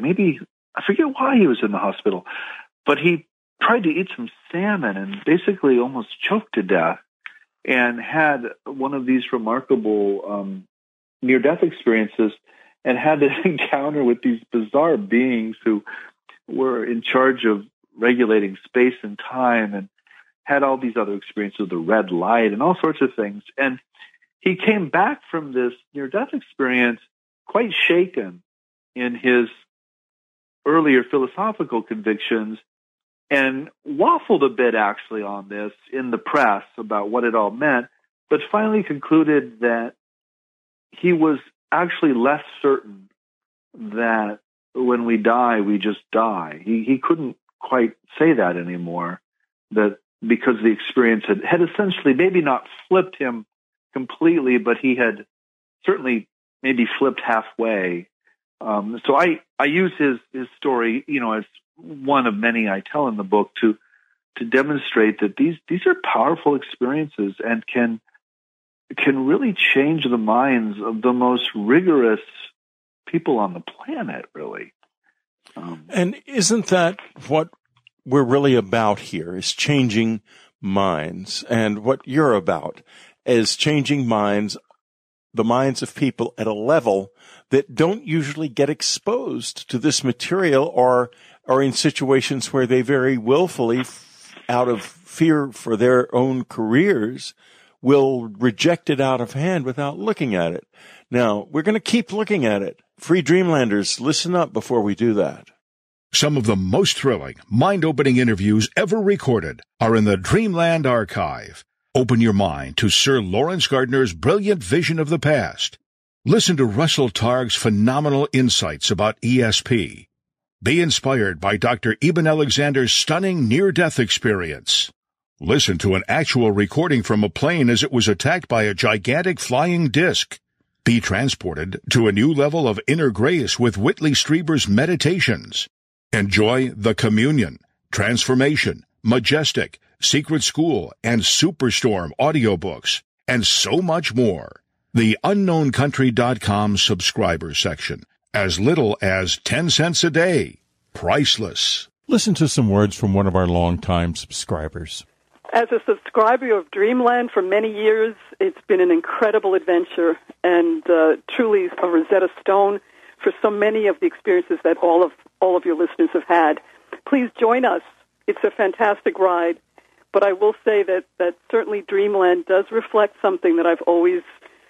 he was in the hospital, but he tried to eat some salmon and basically almost choked to death, and had one of these remarkable near-death experiences, and had an encounter with these bizarre beings who were in charge of regulating space and time, and had all these other experiences with the red light and all sorts of things. And he came back from this near-death experience quite shaken in his earlier philosophical convictions, and waffled a bit actually on this in the press about what it all meant, but finally concluded that he was actually less certain that when we die, we just die. He couldn't quite say that anymore, that because the experience had essentially maybe not flipped him completely, but he had certainly maybe flipped halfway. So I use his story, as one of many I tell in the book to demonstrate that these are powerful experiences and can really change the minds of the most rigorous people on the planet, really. And isn't that what we're really about here, is changing minds? And what you're about is changing minds, the minds of people at a level that don't usually get exposed to this material, or are in situations where they very willfully, out of fear for their own careers, will reject it out of hand without looking at it. Now, we're going to keep looking at it. Free Dreamlanders, listen up before we do that. Some of the most thrilling, mind-opening interviews ever recorded are in the Dreamland Archive. Open your mind to Sir Lawrence Gardner's brilliant vision of the past. Listen to Russell Targ's phenomenal insights about ESP. Be inspired by Dr. Eben Alexander's stunning near-death experience. Listen to an actual recording from a plane as it was attacked by a gigantic flying disc. Be transported to a new level of inner grace with Whitley Strieber's meditations. Enjoy The Communion, Transformation, Majestic, Secret School, and Superstorm audiobooks, and so much more. The UnknownCountry.com subscriber section. As little as 10 cents a day. Priceless. Listen to some words from one of our longtime subscribers. As a subscriber of Dreamland for many years, it's been an incredible adventure and truly a Rosetta Stone for so many of the experiences that all of your listeners have had. Please join us. It's a fantastic ride. But I will say that certainly Dreamland does reflect something that I've always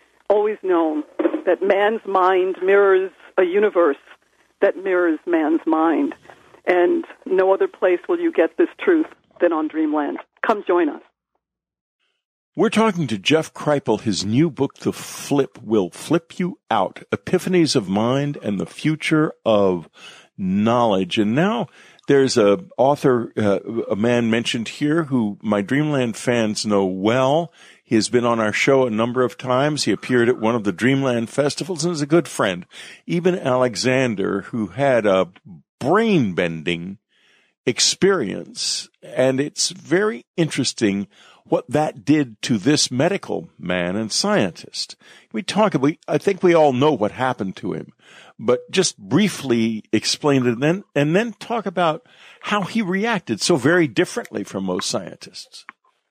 known, that man's mind mirrors a universe that mirrors man's mind. And no other place will you get this truth than on Dreamland. Come join us. We're talking to Jeff Kripal. His new book, The Flip, will flip you out. Epiphanies of Mind and the Future of Knowledge. And now there's a author, a man mentioned here who my Dreamland fans know well. He has been on our show a number of times. He appeared at one of the Dreamland festivals and is a good friend. Eben Alexander, who had a brain-bending experience. And it's very interesting what that did to this medical man and scientist. I think we all know what happened to him, but just briefly explain it and then talk about how he reacted so very differently from most scientists.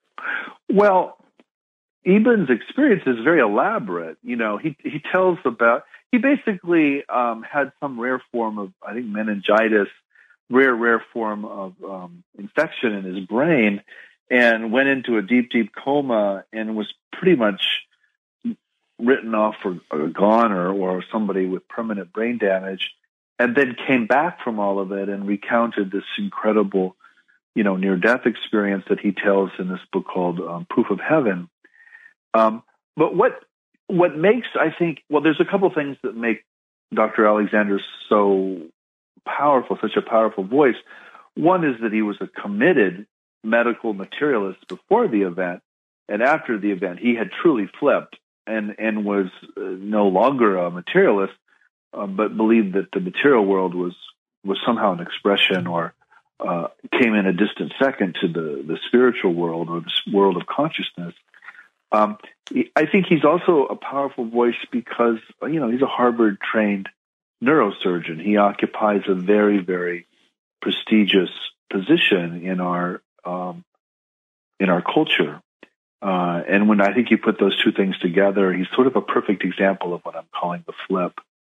Well, Eben's experience is very elaborate. He tells about, he basically had some rare form of, I think, meningitis, rare form of infection in his brain, and went into a deep coma and was pretty much written off for gone or somebody with permanent brain damage. and then came back from all of it and recounted this incredible, near-death experience that he tells in this book called Proof of Heaven. But what makes, I think, there's a couple things that make Dr. Alexander so powerful, such a powerful voice. One is that he was a committed medical materialist before the event, and after the event, he had truly flipped and was no longer a materialist, but believed that the material world was somehow an expression or came in a distant second to the spiritual world or the world of consciousness. I think he's also a powerful voice because, he's a Harvard-trained neurosurgeon. He occupies a very, very prestigious position in our culture. And when I think you put those two things together, he's sort of a perfect example of what I'm calling the flip.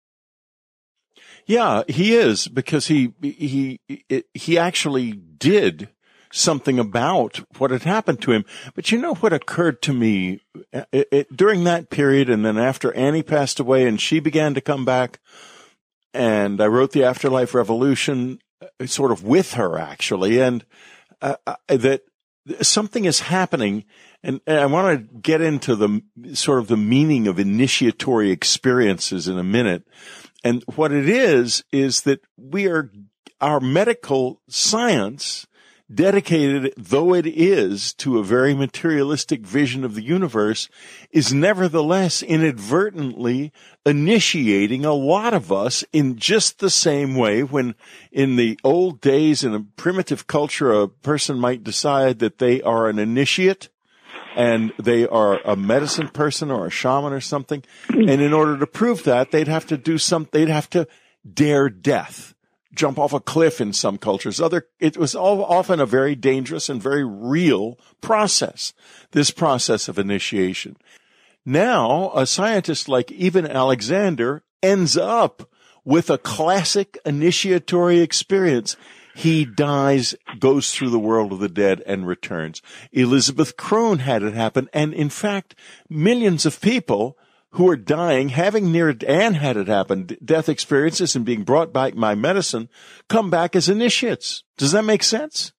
Yeah, he is, because he actually did something about what had happened to him. But what occurred to me during that period, and then after Annie passed away and she began to come back, and I wrote The Afterlife Revolution sort of with her, actually, and that something is happening. And I want to get into the sort of the meaning of initiatory experiences in a minute. And what it is that our medical science, dedicated though it is to a very materialistic vision of the universe, is nevertheless inadvertently initiating a lot of us in just the same way when in the old days in a primitive culture, a person might decide that they are an initiate and they are a medicine person or a shaman or something. And in order to prove that, they'd have to do they'd have to dare death, jump off a cliff in some cultures. It was often a very dangerous and very real process, this process of initiation. Now, a scientist like even Alexander ends up with a classic initiatory experience. He dies, goes through the world of the dead, and returns. Elizabeth Crone had it happen, and in fact, millions of people who are dying, having and had it happen, death experiences and being brought back by medicine, come back as initiates. Does that make sense?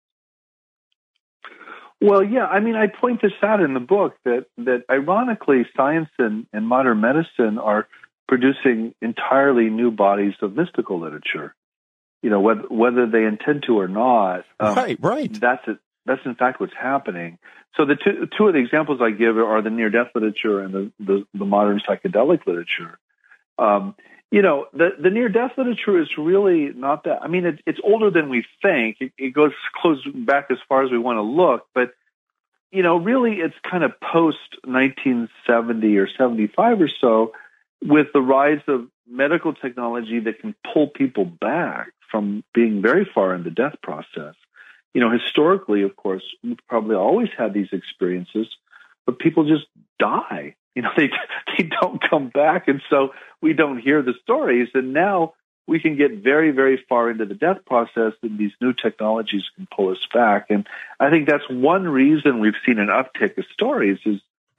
Well, yeah. I mean, I point this out in the book that ironically, science and modern medicine are producing entirely new bodies of mystical literature. Whether they intend to or not. Right. That's in fact what's happening. So the two of the examples I give are the near-death literature and the modern psychedelic literature. The near-death literature is really not that. I mean, it's older than we think. It goes close back as far as we want to look, but really it's kind of post 1970 or 75 or so, with the rise of medical technology that can pull people back from being very far in the death process. Historically, of course, we've probably always had these experiences, but people just die. They don't come back, and so we don't hear the stories. And now we can get very, very far into the death process, and these new technologies can pull us back. And I think that's one reason we've seen an uptick of stories is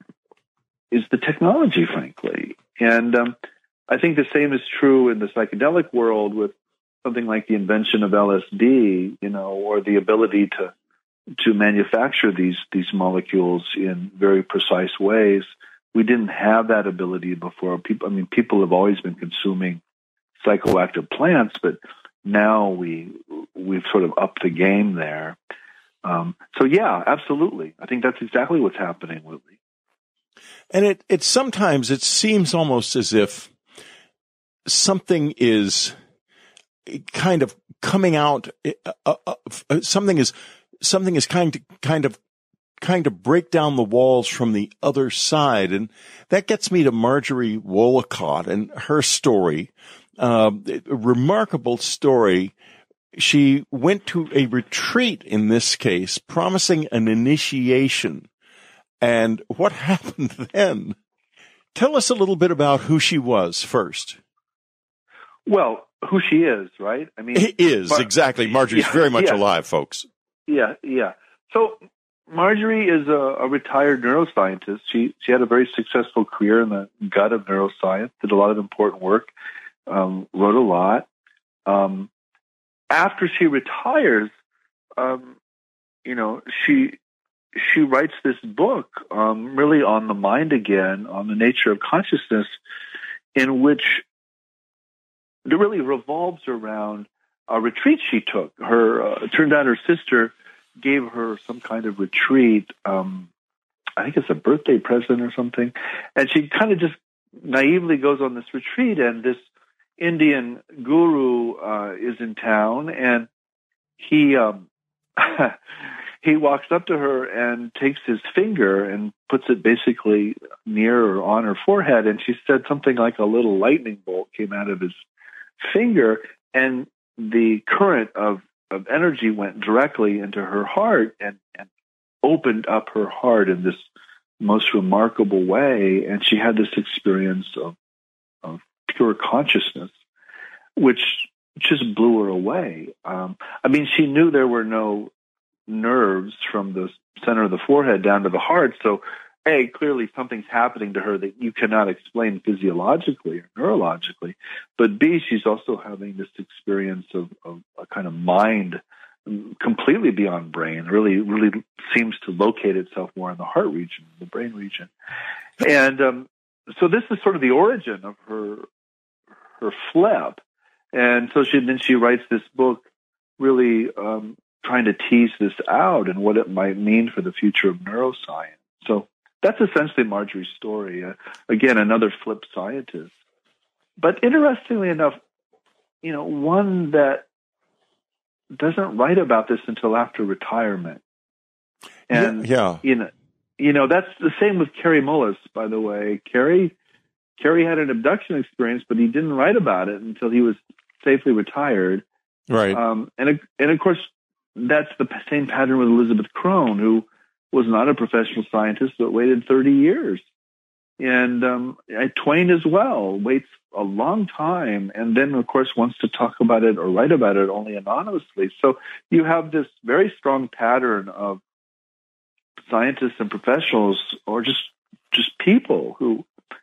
the technology, frankly. And I think the same is true in the psychedelic world with something like the invention of LSD, or the ability to manufacture these molecules in very precise ways. We didn't have that ability before. People have always been consuming psychoactive plants, but now we've sort of upped the game there. So yeah, absolutely. I think that's exactly what's happening, Whitley. And it sometimes it seems almost as if something is kind of coming out. Something is kind of break down the walls from the other side, and that gets me to Marjorie Wollicott and her story. A remarkable story. She went to a retreat in this case, promising an initiation. And what happened then? Tell us a little bit about who she was first. Well, who she is, right? I mean, exactly. Marjorie's very much alive, folks. Yeah. So Marjorie is a retired neuroscientist. She had a very successful career in the gut of neuroscience, did a lot of important work, wrote a lot. After she retires, she writes this book, really on the mind again, on the nature of consciousness, in which it really revolves around a retreat she took. It turned out her sister gave her some kind of retreat. I think it's a birthday present or something. And she kind of just naively goes on this retreat, and this Indian guru is in town, and he he walks up to her and takes his finger and puts it basically near or on her forehead, and she said something like a little lightning bolt came out of his finger, and the current of energy went directly into her heart and opened up her heart in this most remarkable way, and she had this experience of pure consciousness, which just blew her away. She knew there were no nerves from the center of the forehead down to the heart, so A, clearly something's happening to her that you cannot explain physiologically or neurologically, but B, she's also having this experience of a kind of mind completely beyond brain, really seems to locate itself more in the heart region, the brain region. And so this is sort of the origin of her flip. And so she writes this book really trying to tease this out and what it might mean for the future of neuroscience. So that's essentially Marjorie's story. Again, another flip scientist. But interestingly enough, one that doesn't write about this until after retirement. And, yeah. That's the same with Kary Mullis, by the way. Kary had an abduction experience, but he didn't write about it until he was safely retired. Right. And of course, that's the same pattern with Elizabeth Crone, who was not a professional scientist, but waited 30 years. And Twain as well waits a long time, and then, of course, wants to talk about it or write about it only anonymously. So you have this very strong pattern of scientists and professionals, or just people who,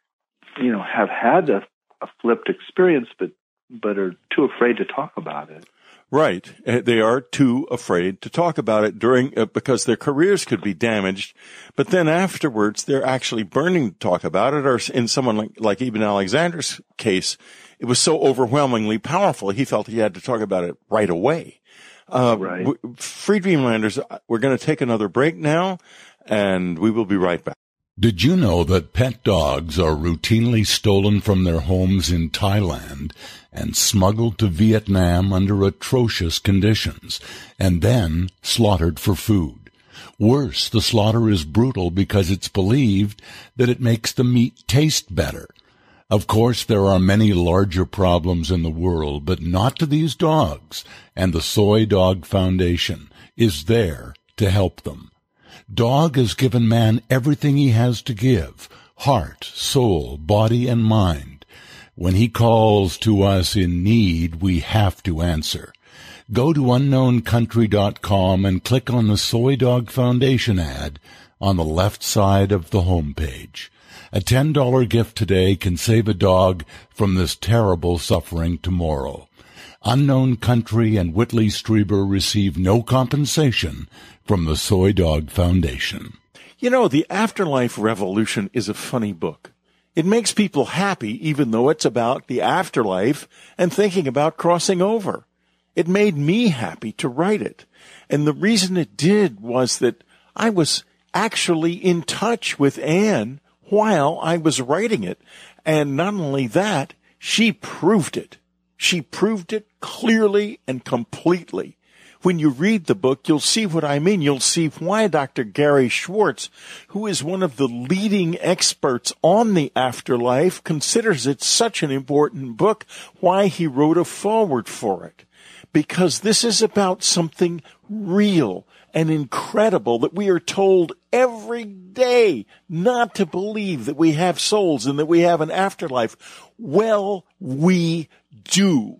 have had a flipped experience, but are too afraid to talk about it. Right. They are too afraid to talk about it because their careers could be damaged. But then afterwards, they're actually burning to talk about it. Or in someone like Eben Alexander's case, it was so overwhelmingly powerful, he felt he had to talk about it right away. Right. Free Dreamlanders, we're going to take another break now, and we will be right back. Did you know that pet dogs are routinely stolen from their homes in Thailand and smuggled to Vietnam under atrocious conditions, and then slaughtered for food? Worse, the slaughter is brutal because it's believed that it makes the meat taste better. Of course, there are many larger problems in the world, but not to these dogs, and the Soy Dog Foundation is there to help them. Dog has given man everything he has to give, heart, soul, body, and mind. When he calls to us in need, we have to answer. Go to unknowncountry.com and click on the Soy Dog Foundation ad on the left side of the homepage. A $10 gift today can save a dog from this terrible suffering tomorrow. Unknown Country and Whitley Strieber receive no compensation from the Soy Dog Foundation. The Afterlife Revolution is a funny book. It makes people happy even though it's about the afterlife and thinking about crossing over. It made me happy to write it. And the reason it did was that I was actually in touch with Anne while I was writing it. And not only that, she proved it. She proved it clearly and completely. When you read the book, you'll see what I mean. You'll see why Dr. Gary Schwartz, who is one of the leading experts on the afterlife, considers it such an important book, why he wrote a foreword for it. Because this is about something real and incredible that we are told every day not to believe that we have souls and that we have an afterlife. Well, we do.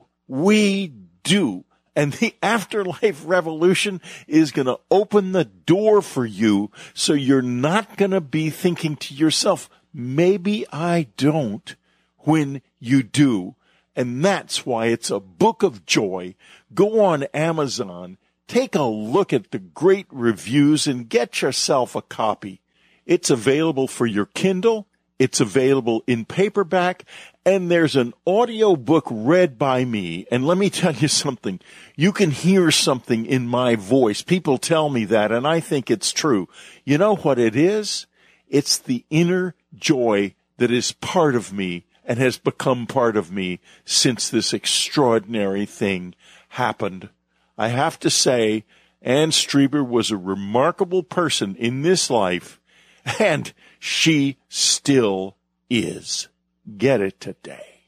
We do. And the Afterlife Revolution is going to open the door for you so you're not going to be thinking to yourself, maybe I don't, when you do. And that's why it's a book of joy. Go on Amazon, take a look at the great reviews, and get yourself a copy. It's available for your Kindle. It's available in paperback, and there's an audio book read by me. And let me tell you something. You can hear something in my voice. People tell me that, and I think it's true. You know what it is? It's the inner joy that is part of me and has become part of me since this extraordinary thing happened. I have to say, Anne Strieber was a remarkable person in this life, and she still is. Get it today.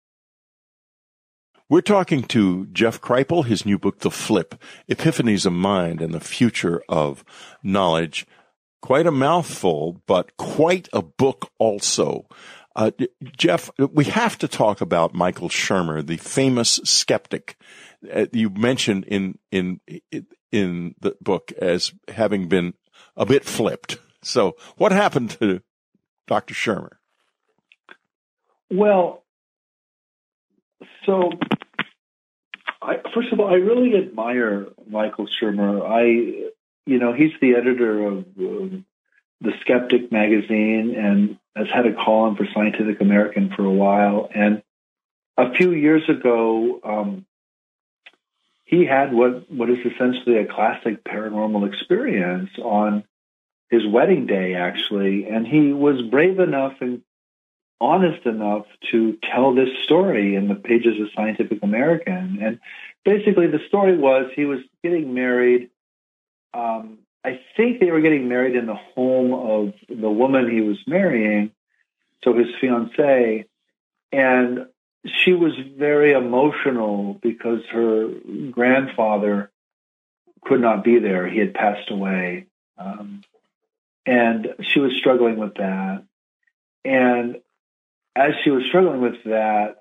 We're talking to Jeff Kripal, his new book, The Flip, Epiphanies of Mind and the Future of Knowledge. Quite a mouthful, but quite a book also. Jeff, we have to talk about Michael Shermer, the famous skeptic. You mentioned in the book as having been a bit flipped. So what happened to Dr. Shermer? Well, so first of all, I really admire Michael Shermer. He's the editor of the Skeptic magazine and has had a column for Scientific American for a while. And a few years ago, he had what is essentially a classic paranormal experience on his wedding day, actually. And he was brave enough and honest enough to tell this story in the pages of Scientific American. And basically the story was he was getting married. I think they were getting married in the home of the woman he was marrying, so his fiancée, and she was very emotional because her grandfather could not be there. He had passed away, and she was struggling with that. And as she was struggling with that,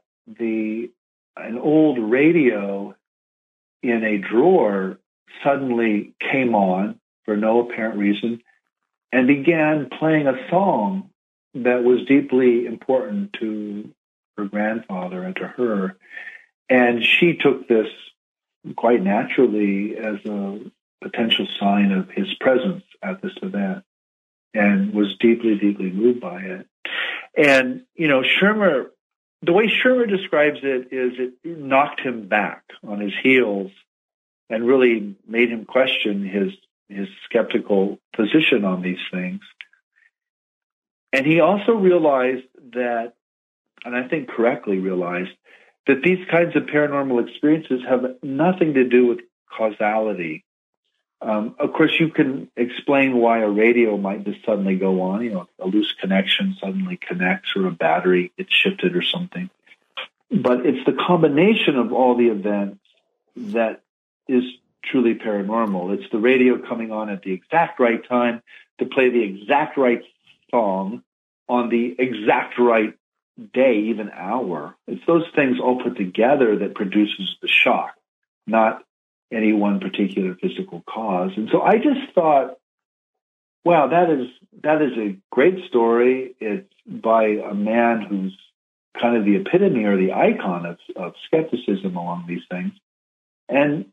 an old radio in a drawer suddenly came on for no apparent reason and began playing a song that was deeply important to her grandfather and to her. And she took this quite naturally as a potential sign of his presence at this event and was deeply, deeply moved by it. And, Shermer, the way Shermer describes it is it knocked him back on his heels and really made him question his skeptical position on these things. And he also realized that, and I think correctly realized, that these kinds of paranormal experiences have nothing to do with causality. Of course, you can explain why a radio might just suddenly go on, a loose connection suddenly connects or a battery gets shifted or something. But it's the combination of all the events that is truly paranormal. It's the radio coming on at the exact right time to play the exact right song on the exact right day, even hour. It's those things all put together that produces the shock, not any one particular physical cause. And so I just thought, wow, that is a great story. It's by a man who's kind of the epitome or the icon of skepticism along these things. And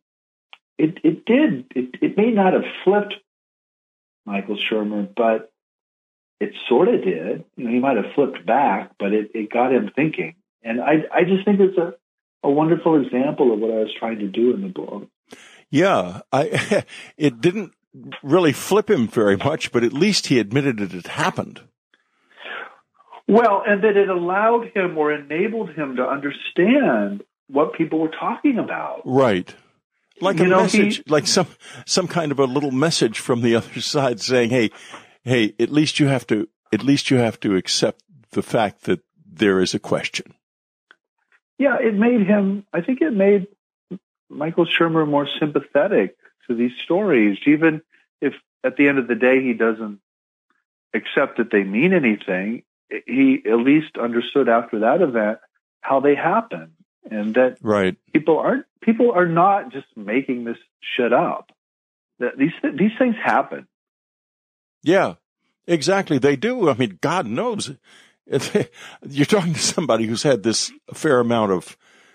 it may not have flipped Michael Shermer, but it sort of did. He might have flipped back, but it got him thinking. And I just think it's a wonderful example of what I was trying to do in the book. Yeah, it didn't really flip him very much, but at least he admitted it had happened. Well, and that it allowed him or enabled him to understand what people were talking about. Right. Like a message, like some kind of a little message from the other side saying, hey, at least you have to accept the fact that there is a question. Yeah, I think it made Michael Shermer more sympathetic to these stories, even if at the end of the day he doesn't accept that they mean anything. He at least understood after that event how they happen. And that right. people are not just making this shit up. That these things happen. Yeah, exactly. They do. I mean, God knows You're talking to somebody who's had this a fair amount of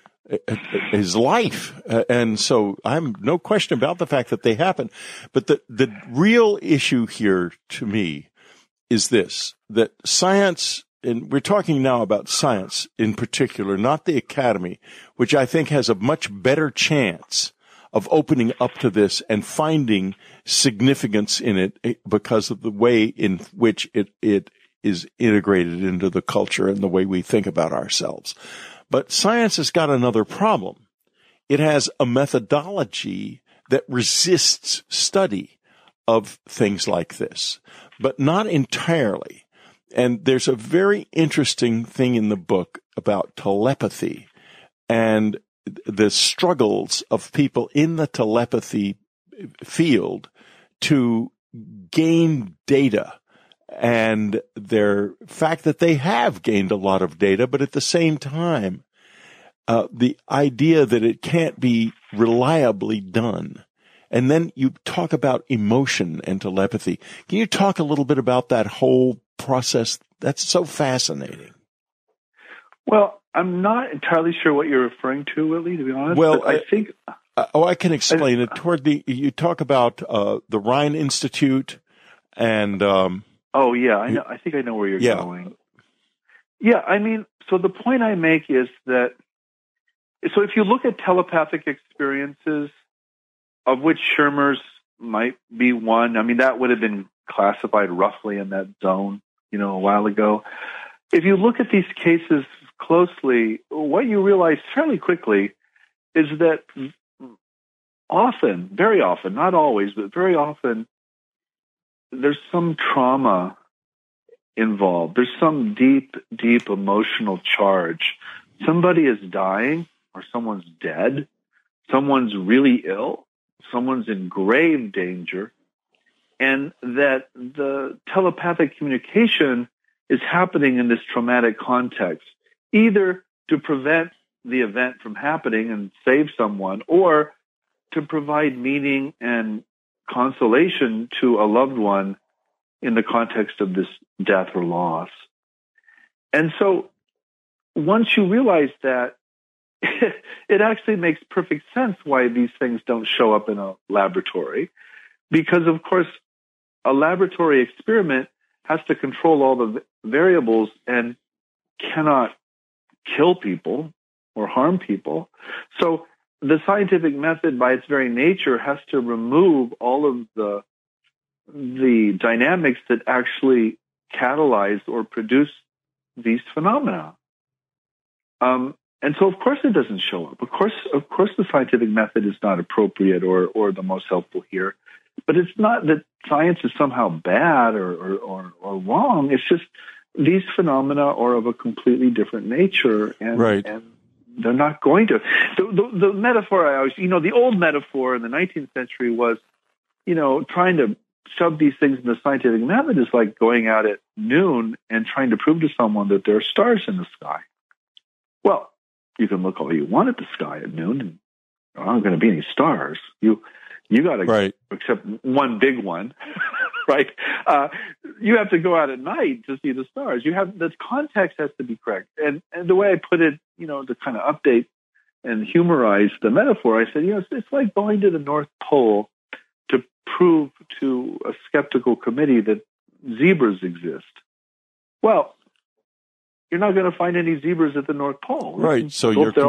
his life. And so I'm no question about the fact that they happen. But the real issue here to me is this, that science, and we're talking now about science in particular, not the academy, which I think has a much better chance of opening up to this and finding significance in it because of the way in which it is integrated into the culture and the way we think about ourselves. But science has got another problem. It has a methodology that resists study of things like this, but not entirely. And there's a very interesting thing in the book about telepathy and the struggles of people in the telepathy field to gain data, and their fact that they have gained a lot of data, but at the same time, the idea that it can't be reliably done. And then you talk about emotion and telepathy. Can you talk a little bit about that whole process? That's so fascinating. Well, I'm not entirely sure what you're referring to, Whitley, to be honest. Well, but I think... I can explain it. You talk about the Rhine Institute and... oh, yeah, I know. I think I know where you're going. Yeah, I mean, so the point I make is that, so if you look at telepathic experiences, of which Schirmer's might be one, I mean, that would have been classified roughly in that zone, a while ago. If you look at these cases closely, what you realize fairly quickly is that often, very often, not always, but very often, there's some trauma involved. There's some deep, deep emotional charge. Somebody is dying, or someone's dead. Someone's really ill. Someone's in grave danger. And that the telepathic communication is happening in this traumatic context, either to prevent the event from happening and save someone, or to provide meaning and consolation to a loved one in the context of this death or loss. And so once you realize that, it actually makes perfect sense why these things don't show up in a laboratory, because, of course, a laboratory experiment has to control all the variables and cannot kill people or harm people. So the scientific method, by its very nature, has to remove all of the dynamics that actually catalyze or produce these phenomena. And so, of course, it doesn't show up. Of course, the scientific method is not appropriate or the most helpful here. But it's not that science is somehow bad or wrong. It's just these phenomena are of a completely different nature, and they're not going to. The metaphor I always, the old metaphor in the 19th century was, trying to shove these things in the scientific method is like going out at noon and trying to prove to someone that there are stars in the sky. Well, you can look all you want at the sky at noon, and there aren't going to be any stars. You got to, except one big one, right? You have to go out at night to see the stars. The context has to be correct. And the way I put it, to kind of update and humorize the metaphor, I said, it's like going to the North Pole to prove to a skeptical committee that zebras exist. Well, you're not going to find any zebras at the North Pole. Right. So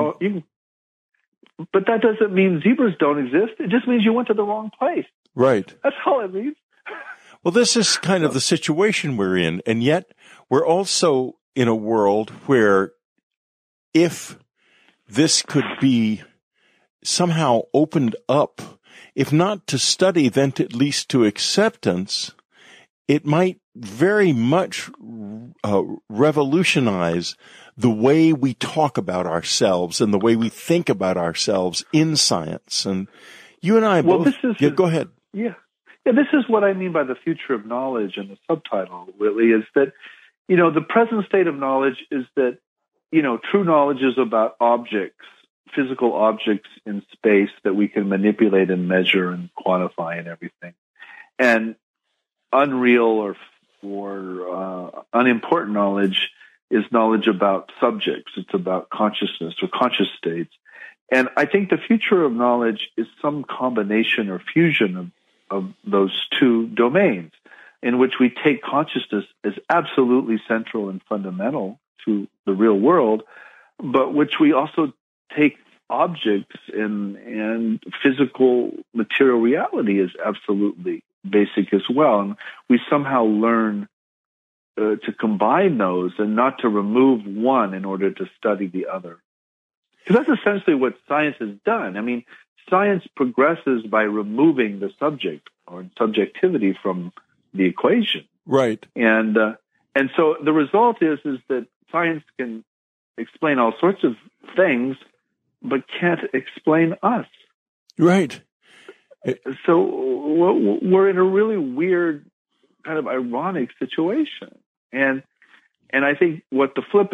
but that doesn't mean zebras don't exist. It just means you went to the wrong place. Right. That's all it means. Well, this is kind of the situation we're in. And yet we're also in a world where if this could be somehow opened up, if not to study, then at least to acceptance, it might very much revolutionize the way we talk about ourselves and the way we think about ourselves in science. And you and I both... go ahead. Yeah, this is what I mean by the future of knowledge and the subtitle, Whitley, is that, the present state of knowledge is that, true knowledge is about objects, physical objects in space that we can manipulate and measure and quantify and everything. And unreal or unimportant knowledge is knowledge about subjects. It's about consciousness or conscious states. And I think the future of knowledge is some combination or fusion of those two domains, in which we take consciousness as absolutely central and fundamental to the real world, but which we also take objects and physical material reality as absolutely basic as well. And we somehow learn to combine those and not to remove one in order to study the other. Because that's essentially what science has done. I mean, science progresses by removing the subject or subjectivity from the equation. Right. And so the result is that science can explain all sorts of things, but can't explain us. Right. So we're in a really weird, kind of ironic situation. And I think what the flip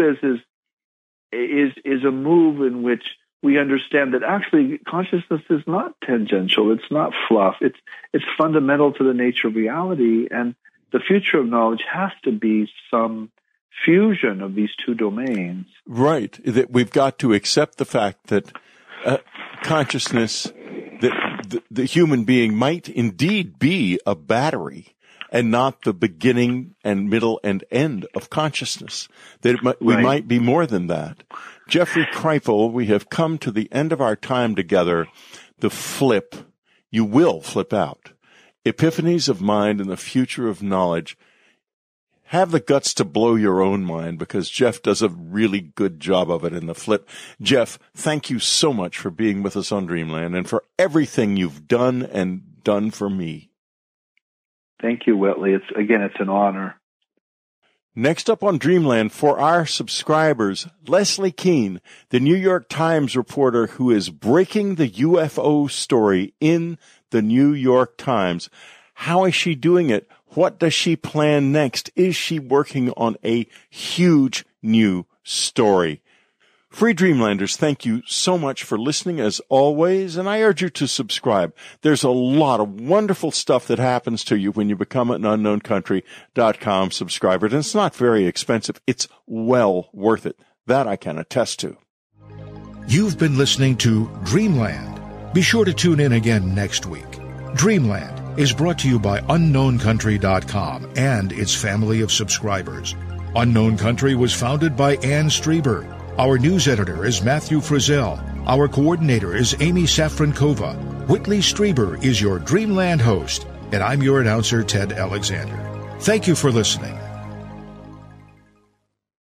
is a move in which we understand that actually consciousness is not tangential. It's not fluff. It's fundamental to the nature of reality. And the future of knowledge has to be some fusion of these two domains. Right. That we've got to accept the fact that consciousness, that the human being might indeed be a battery and not the beginning and middle and end of consciousness. That we might be more than that. Jeffrey Kripal, we have come to the end of our time together. The flip, you will flip out. Epiphanies of mind and the future of knowledge. Have the guts to blow your own mind, because Jeff does a really good job of it in the flip. Jeff, thank you so much for being with us on Dreamland and for everything you've done and done for me. Thank you, Whitley. It's an honor. Next up on Dreamland, for our subscribers, Leslie Kean, the New York Times reporter who is breaking the UFO story in the New York Times. How is she doing it? What does she plan next? Is she working on a huge new story? Free Dreamlanders, thank you so much for listening as always, and I urge you to subscribe. There's a lot of wonderful stuff that happens to you when you become an unknowncountry.com subscriber, and it's not very expensive. It's well worth it. That I can attest to. You've been listening to Dreamland. Be sure to tune in again next week. Dreamland is brought to you by unknowncountry.com and its family of subscribers. Unknown Country was founded by Ann Strieber. Our news editor is Matthew Frizzell. Our coordinator is Amy Safrankova. Whitley Strieber is your Dreamland host, and I'm your announcer, Ted Alexander. Thank you for listening.